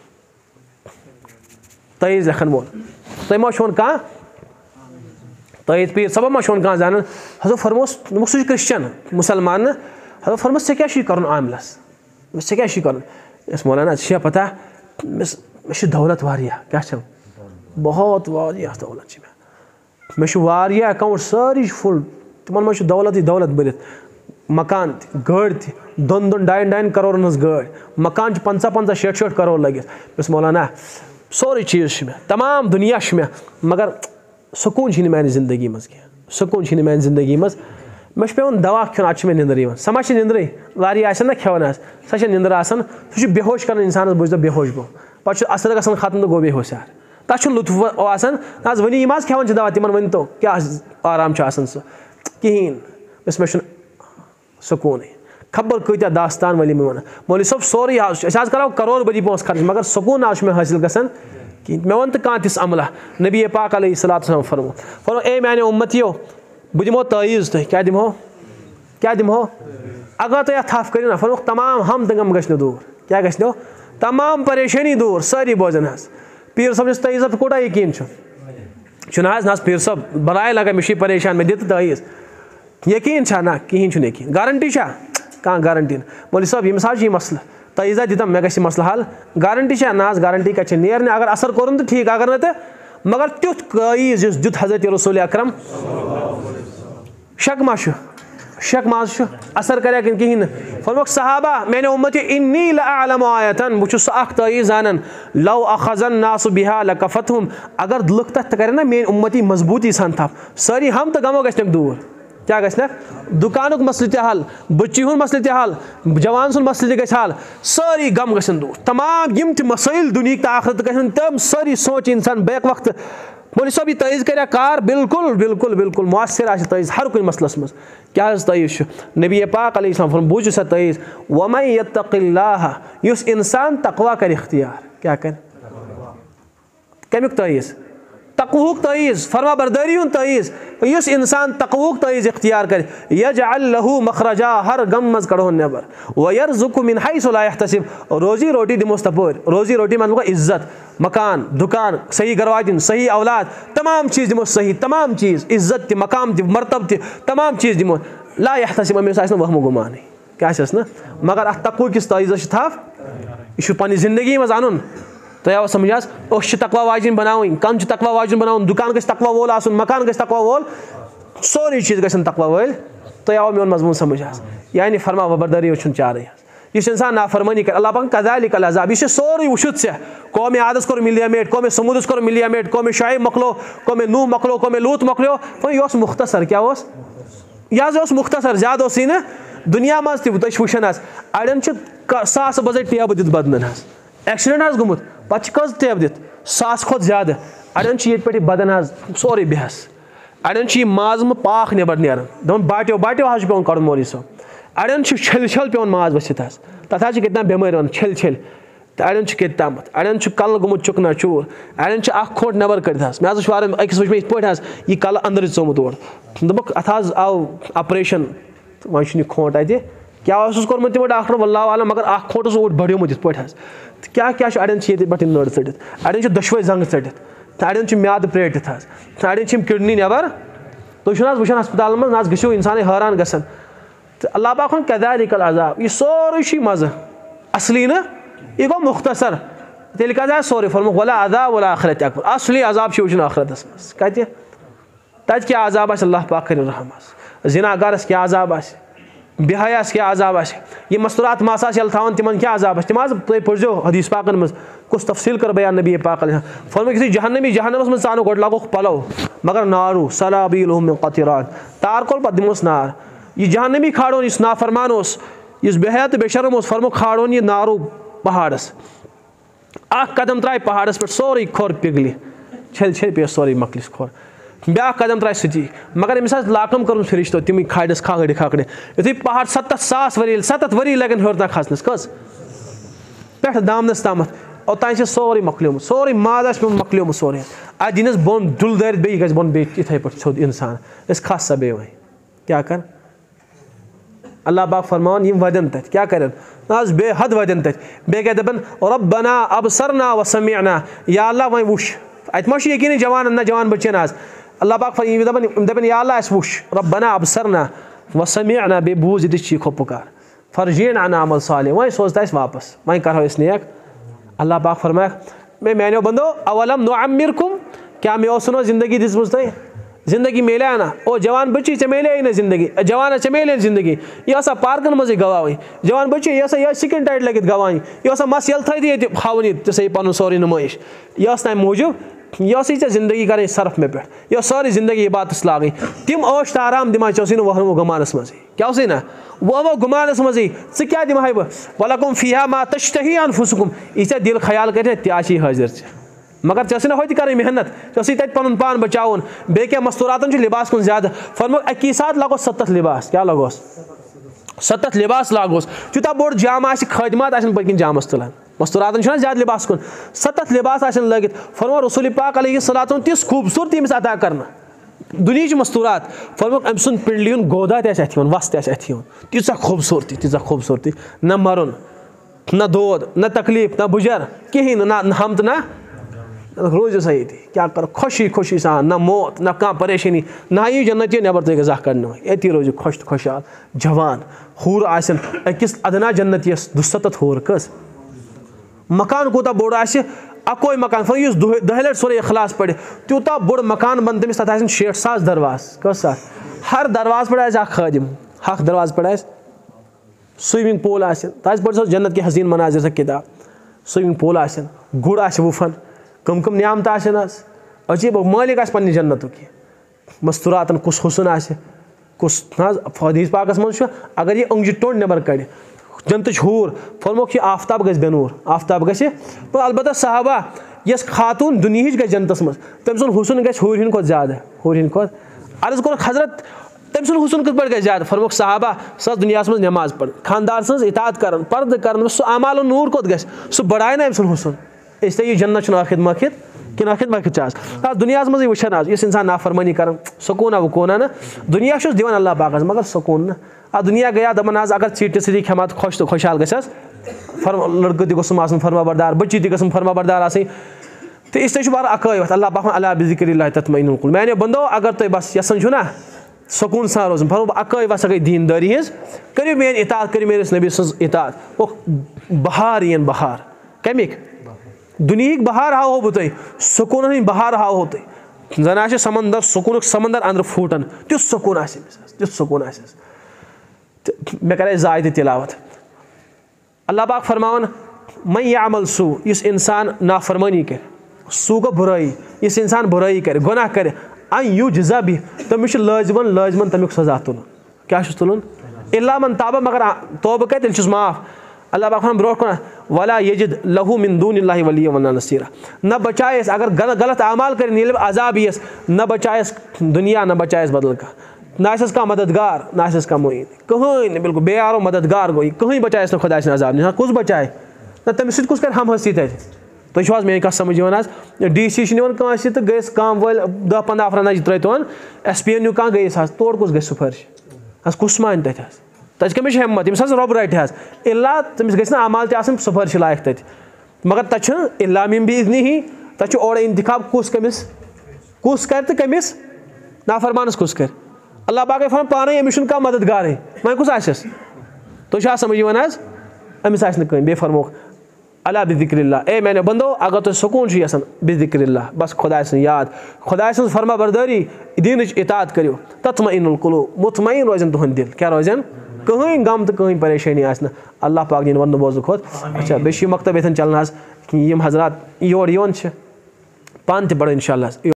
तईज लेखन वोल तुम मा कह तईज पीर सब मा कह जान हजो फरमोस सह क्रिश्चन मुसलमान हजो फरमोस ऐ क्या कर आमिलस ऐ क्या कर मौलाना छे पता मे दौलत वारिया क्या बहुत वारिया दौलत मे मे अकाउंट सारी फुल तिमन मे दौलत दौलत भरित मकान गाड़ी दोन दोन डाइन डाइन करोड़न हज गाड़ी मकान पंचा पंचा शेठ शेठ करोड़ लगित बस मौलाना सोरे चीज़ मे तमाम दुनिया मे मगर सकून मान जिंदगी मज कह सकून मान जिंदगी मज मे पेवन दवा खेन अत मे निंदर समा निंद्रे वारिया ना खेवान सह निंदर आसान सह बेहोश कर इंसान बुझ दो बेहोश गो पे असर ग खत्म तो गो बेहोश यार तथ लुत्फ आसान आज वन यम खेवान दवा तिमन वन तो क्या आराम सह कहें बस मे सकून खबर कत्या दास्तान वली मे वन मौलवी साहब सोरे आज करो करोड़ बदी पोस खर्च मगर सकून आज मे हासिल गसान कि मे वन तो कह तिस अमला नबी पाक अलैहिस्सलातु फरमो फरमो ए मैंने उम्मतियो बह दिमो तईज तुह क्या दिमो क्या दिमो अगर तुम अथ थफ करो ना फरमो तमाम हम तंगम गो दूर क्या गो तमाम परेशानी दूर सारी बोजन हज पीर सब तईज कोटा यकीन ना पीर सब बनाए लगा मे परेशान मे दित तईज यकीन ना कहें यकीन गारंटी कह गारंटी मौलवी साहब यम यह मसल तईजा दितम मे गि मसल हल गारंटी ना गारंटी कत नेर अगर असर कोर तो ठीक अगर न तो मगर तुथ तईज दुत हजरत रसूल अकरम शक मा शक माज असर कर कहें फरमोक सहाबा मैंने उम्मत इन्नी लअअलमु आयतन बह सह तईज जानन लौ अखज़न नासु बिहा लकफतहुम अगर लुक तथ कर ना मेन उम्मती मजबूती सान थप सारी हम तो गमो गन दूर क्या गना दुकान मसल त हल बच्ची हूं मसल त हल जवान सुन मसल त हल सारी गम गन दूर तमाम यम मसाइल दुनिया तो आखरत गन तम सारी सोच इंसान बैक वक्त मौलवी साहब यह तईज कर कार बिल्कुल बिल्कुल बिल्कुल मुअस्सिर आ तईज हर कुछ मसलस मज क्या तईज नबी पाक अलैहिस्सलाम बूझ सा तईज वमन यत्तक़िल्लाह युस इंसान तक़वा कर इख्तियार क्या कर कमुक तईज तक़वुक तईज फरमा बरदारी हूं तईज युस इंसान तक़वुक तईज इख्तियार कर यजअल लहू मखरजा हर गम मज कड़ो नबर वयरज़ुक़ु मिन हैसु ला यहतसिब रोजी रोटी दिमोस तपोर रोजी रोटी मतलब इज्जत मकान दुकान सही गरवाजिन सही औलाद तमाम चीज़ दिमो सही तमाम चीज़ इज्जत ति मकाम ति मरतब ति तमाम चीज़ दिमो ला यहतसिब अमेस आस वहमो गुमान क्या ना मगर अत तक़वुक किस तईज थफ यह पन्नी जिंदगी मज अन तो आव समझ अस तकवा वाजिन बनावन कन तकवा वाजिन बनावन दुकान गस तकवा वोल आसन मकान गस तकवा वोल सोरी चीज़ गसन तकवा वोल तो आव मेन मजमून समझ यानी फरमा बरदारी चारे यह इंसान नाफरमानी कर अल्लाह पाक कज़ालिकल अज़ाब यह सोरी वुशुत से कौम आदस कोर मिलियामेट कौम समुदस कोर मिलियामेट कौम शाइब मकलो कौम नूह मकलो कौम लूत मकलो यह मुख्तसर क्या यह मुख्तसर ज्यादा ना दुनिया मज तुम वुचान अड़न सास बजे टेब दित बदन एक्सीडेंट गुमुत पे कज टेब दित सास खोत ज्यादा अड़न ये पे बदन सोरे बेहस अड़न यह माज पाख नबर नेरान दपान बाट्यो बाट्यो हज पे कर मौलवी साहब अड़न छल छल पे माज वसित तथा कितना बेमार वन छल छल तो अड़न कत तम अड़न कल गोमुत चुकना चूर अड़न खोट नबर कड़ित मे हज वार अकिस वुच मे इत पे यह कल अंदर चोमुत ओर दोपक अत आव ऑपरेशन वन खोट अत क्या कोर्मुत तमो डॉक्टर वल्लाह आलम मगर अ खोट ओट बढ़ोमुत इत पे तो क्या क्या अड़न ये पे नड़ चढ़ित अड़न दशवे जंग चढ़ित तो अड़न म्याद प्रेटित अड़न किडनी नबर तुम वुचान हस्पताल मज ना गो इंसान हैरान गसान तो अल्लाह पाक कदालिकल अज़ाब यह सोरे मज़ असली न यह गो मुख्तसर तेल कह सोरे फरमुक वला अज़ाब वला आखिरत अकबर असली अज़ाब वुचन आखिरतस मज कत तत क्या अज़ाब अल्लाह पाक कर रहम जिनागारस क्या अज़ाब आ बेहयास क्या अज़ाब आ ये मस्तूरात मासा यल थवन तिमन क्या अज़ाब तिम तुम पढ़ो हदीस पाकन मज कुछ तफसील कर बयान नबी पाक फरमुक किसी जहन्नमी जहन्नमस मज सान गोड लागो पलो मगर नारू सलाबीलहुम मिन क़तिरान तार कोल पत दिमोस नार यह जहन्नमी खाड़ोन इस नाफरमान उस इस बेहया तो बेशरम उस फरमुक खाड़ोन यह नारू पहाड़स अ कदम त्राय पहाड़स पे सोरे खोर पिघलि छल छल पे सोरे मकलिस खोर ब्या कदम त्राय सती मगर अमिस लाकम कर फरिश्तो तम खाड़स खाकड़े खाकड़े युथे पहाड़ सत्त सास वरी सत्त वरी लगन हर तक खसनस कस पे दामनस तम ओतान सोरे मकलियोमुत सोरे माज पे मकलियोमुत सोरे अ दिनस बोन दुल दार बे गस बोन बे इथे पे छोद इंसान इस खस सा बे वही क्या कर अल्लाह पाक फरमान यम वदन तत क्या करन आज बेहद वदन तत बे क्या दपन रब्बना अबसरना व समिअना या अल्लाह वही वुश अत मश यकीन जवान न जवान बच्चन आज अल्लाह पाक फरमान दपन दपन या अल्लाह अस वुश रब्बना अबसरना व समिअना बे बूज दिस चीखो पुकार फरजीन अन अमल साले वही सोचता है वापस वही करो इस नेक अल्लाह पाक फरमाया मैं मैंने बंदो अवलम नुअम्मिरकुम क्या मैं सुनो जिंदगी दिस मुझे जिंदगी मेले ना ओ जवान बच्ची चे मेले ना जिंदगी जवान चे मेले जिंदगी यह सा पार्कन मजे गवाई जवान बच्ची यह सा यह सिकन टाइट लगित गवाई यह सा मस यल थी ये हावनी तो पन सोरी नुमाइश यह ना मौजूद यह सी जिंदगी करें सर्फ में पे यह सारी जिंदगी बात लाग तिम ओश आराम दिमा चे वह गुमानस मजे क्या ना वह वो गुमानस मजे चे क्या दिमा बह वलकुम फीहा मा तश्तही अनफुसुकुम यह दिल ख्याल कर त्याशी हाजिर चे मगर चे ना होती कर मेहनत चे तत पन पान बचावन बे क्या मस्तूरातन लिबास कुन ज्यादा फरमुक अकी साथ लगो सत्त लिबास क्या लगोस सत्त लिबास लागोस तूता बोड़ जाम आ खदमात पकिन जामस तुलान मस्तूरातन ज्यादा लिबास कुन सत्त लिबास लगित फरमा रसूल पाक अलैहिस्सलातु तिस खूबसूरती अमिस अता करना दुनिया मस्तूरात फरमुक अम सुन पिंडलियन गोदा तथ वस तथ तीचा खूबसूरती तीचा खूबसूरती न मरुन न दोद न तकलीफ न बुजर कहें ना हमत ना रोज सही क्या कर खुशी खुशी सान ना मौत ना कह परेशानी ना यी जन्नत नबर तुम गजा कर ये रोज खुश खुशहाल जवान हूर आसन अकिस अदना जन्नत दुसत हूर कस मकान कूता बोड़ आ अकोई मकान फर दह लट सोरे इखलास पढ़ तूता बोड़ मकान बन तमिस तथ शेठ सास दरवाज कस सास हर दरवाज पे आ खादिम हक दरवाज पे स्विमिंग पूल आ पढ़ जन्नत के हसीन मनाजिर से किताब स्विमिंग पूल आ गुड़ आ वुफन कम कम नियामत आसन अजीब मालिक आ पन्ने जन्नत की मस्तूरातन कुस हुसन आ कुस हदीस पाकस मज अगर यह अंगज टोंड नबर कड़ जन्नत हूर फरमोक आफ्ताब गस बेनूर आफ्ताब गस तो अलबत्ता सहाबा यस खातून दुनिया गई जन्नतस मज तम सुन हुसन गस हूर हिंद खोत ज्यादा हूर हिंद खोत अर्ज कोर हजरत तम सुन हुसन कत गई ज्यादा फरमोक सहाबा सस दुनिया मज नमाज पढ़ खानदार सज इतात कर पर्द कर सह अमाल नूर कोत गस सह बढ़ाए ना अम सुन हुसन इसलिए यह जन्नत आखिद मखिद कि आखिद मखिद आज दुनिया मज वुचान आज इस इंसान नाफरमानी कर सकूना वकूना ना दुनिया दिवान अल्लाह पाक मगर सकून ना आ दुनिया गया दपन आज अगर चीट सी खेमा तो खुश तो खुशहाल गस फर्म लड़क तम फर्मा बरदार बच्ची तम फर्मा बरदार आ तो इसलिए बार अकैवत अल्लाह पाक अला बिज़िक्रिल्लाह तत्मइनुल क़ुलूब मैंने बंदो अगर तुम बस यसन छो ना सकून सान रोजन फर्म अकैवत सह गई दीनदारी हज करो मेन इतात करो मेरे नबी सज इतात वो बहार यन बहार कमिक दुनिया बहार हाव हो तुम सकून हंद बहार हाव हो तुम जन आ समंदर सकून समंदर अंदर फूटन तुथ सकून आ तुथ सकून आ मे करे जाय तिलावत अल्लाह पाक फरमान मैं यामल सू इस इंसान नाफरमानी कर सू गो बुराई इस इंसान बुराई कर गुनाह कर अन यू जजा भी तमिस लाजमन लाजमन तमिक सजा तुल क्या तुलन इल्ला मन ताबा मगर तौबह कर तेल माफ अल्लाह पाक ब्रो कुन वला यजिद लहू मिन दूनिल्लाहि वलिय्यन वला नसीरा न बचाएस अगर गलत गलत अमाल कर नील अजाब यस न बचाएस दुनिया न बचाएस बदल का ना का मददगार ना का मोइन कहीं बिल्कुल बेयारो मददगार गो कहीं बचाएस न खुदा अजाब कुछ बचाए نہ تٔمِس سۭتۍ کُس کَرِ ہم ہستی تَتہِ تُہۍ چھِو حظ میٛٲنۍ کَتھ سَمٕجھ یِوان حظ ڈی سی چھِ نِوان کٲنٛسہِ تہٕ گٔیَس کٲم وٲلۍ دہ پنٛداہ افراد نَجہِ ترٛٲے تِمن ایس پی این نیوٗ کانٛہہ گٔیَس حظ تور کُس گژھِ سُفٲرِش حظ کُس مانہِ تَتہِ حظ تَتہِ کٔمِس چھِ ہٮ۪مت ییٚمِس حظ رۄب رَٹہِ حظ اِلا تٔمِس گژھِ نہٕ عمال تہِ آسٕنۍ سُفٲرشہِ لایق تَتہِ مگر تَتہِ چھُنہٕ اِلا مِن بِاِذنہِ ہی تَتہِ چھُ اورٕ اِنتِخاب کُس کٔمِس کُس کَرِ تہٕ کٔمِس نافرمانَس کُس کَرِ اللہ پاک فرماوان پانَے أمِس چھُنہٕ کانٛہہ مددگارٕے وۄنۍ کُس آسٮ۪س تُہۍ چھِو حظ سَمٕجھ یِوان حظ أمِس آسہِ نہٕ کٕہٕنۍ بیٚیہِ فرموکھ اللہ بِذِکرِ اللہ اے میانیو بنٛدو اگر تُہۍ سکوٗن چھُ یَژھان بِذِکرِ اللہ بس خۄداے سٕنٛز یاد خۄداے سٕنٛز فرما بردٲری دیٖنٕچ اطاعت کٔرِو تطمئن القلوٗب مطمعین روزن تُہُنٛد دِل کیٛاہ روزن کٕہٕنۍ غم تہٕ کٕہٕنۍ پریشٲنی آسہِ نہٕ اللہ پاک دِیِن وَننہٕ بوزنہٕ کھۄتہٕ اچھا بیٚیہِ چھُ یہِ مکتب ییٚتھٮ۪ن چلان حظ یِم حضرات یور یِوان چھِ پانہٕ تہِ پَرو اِنشاء اللہ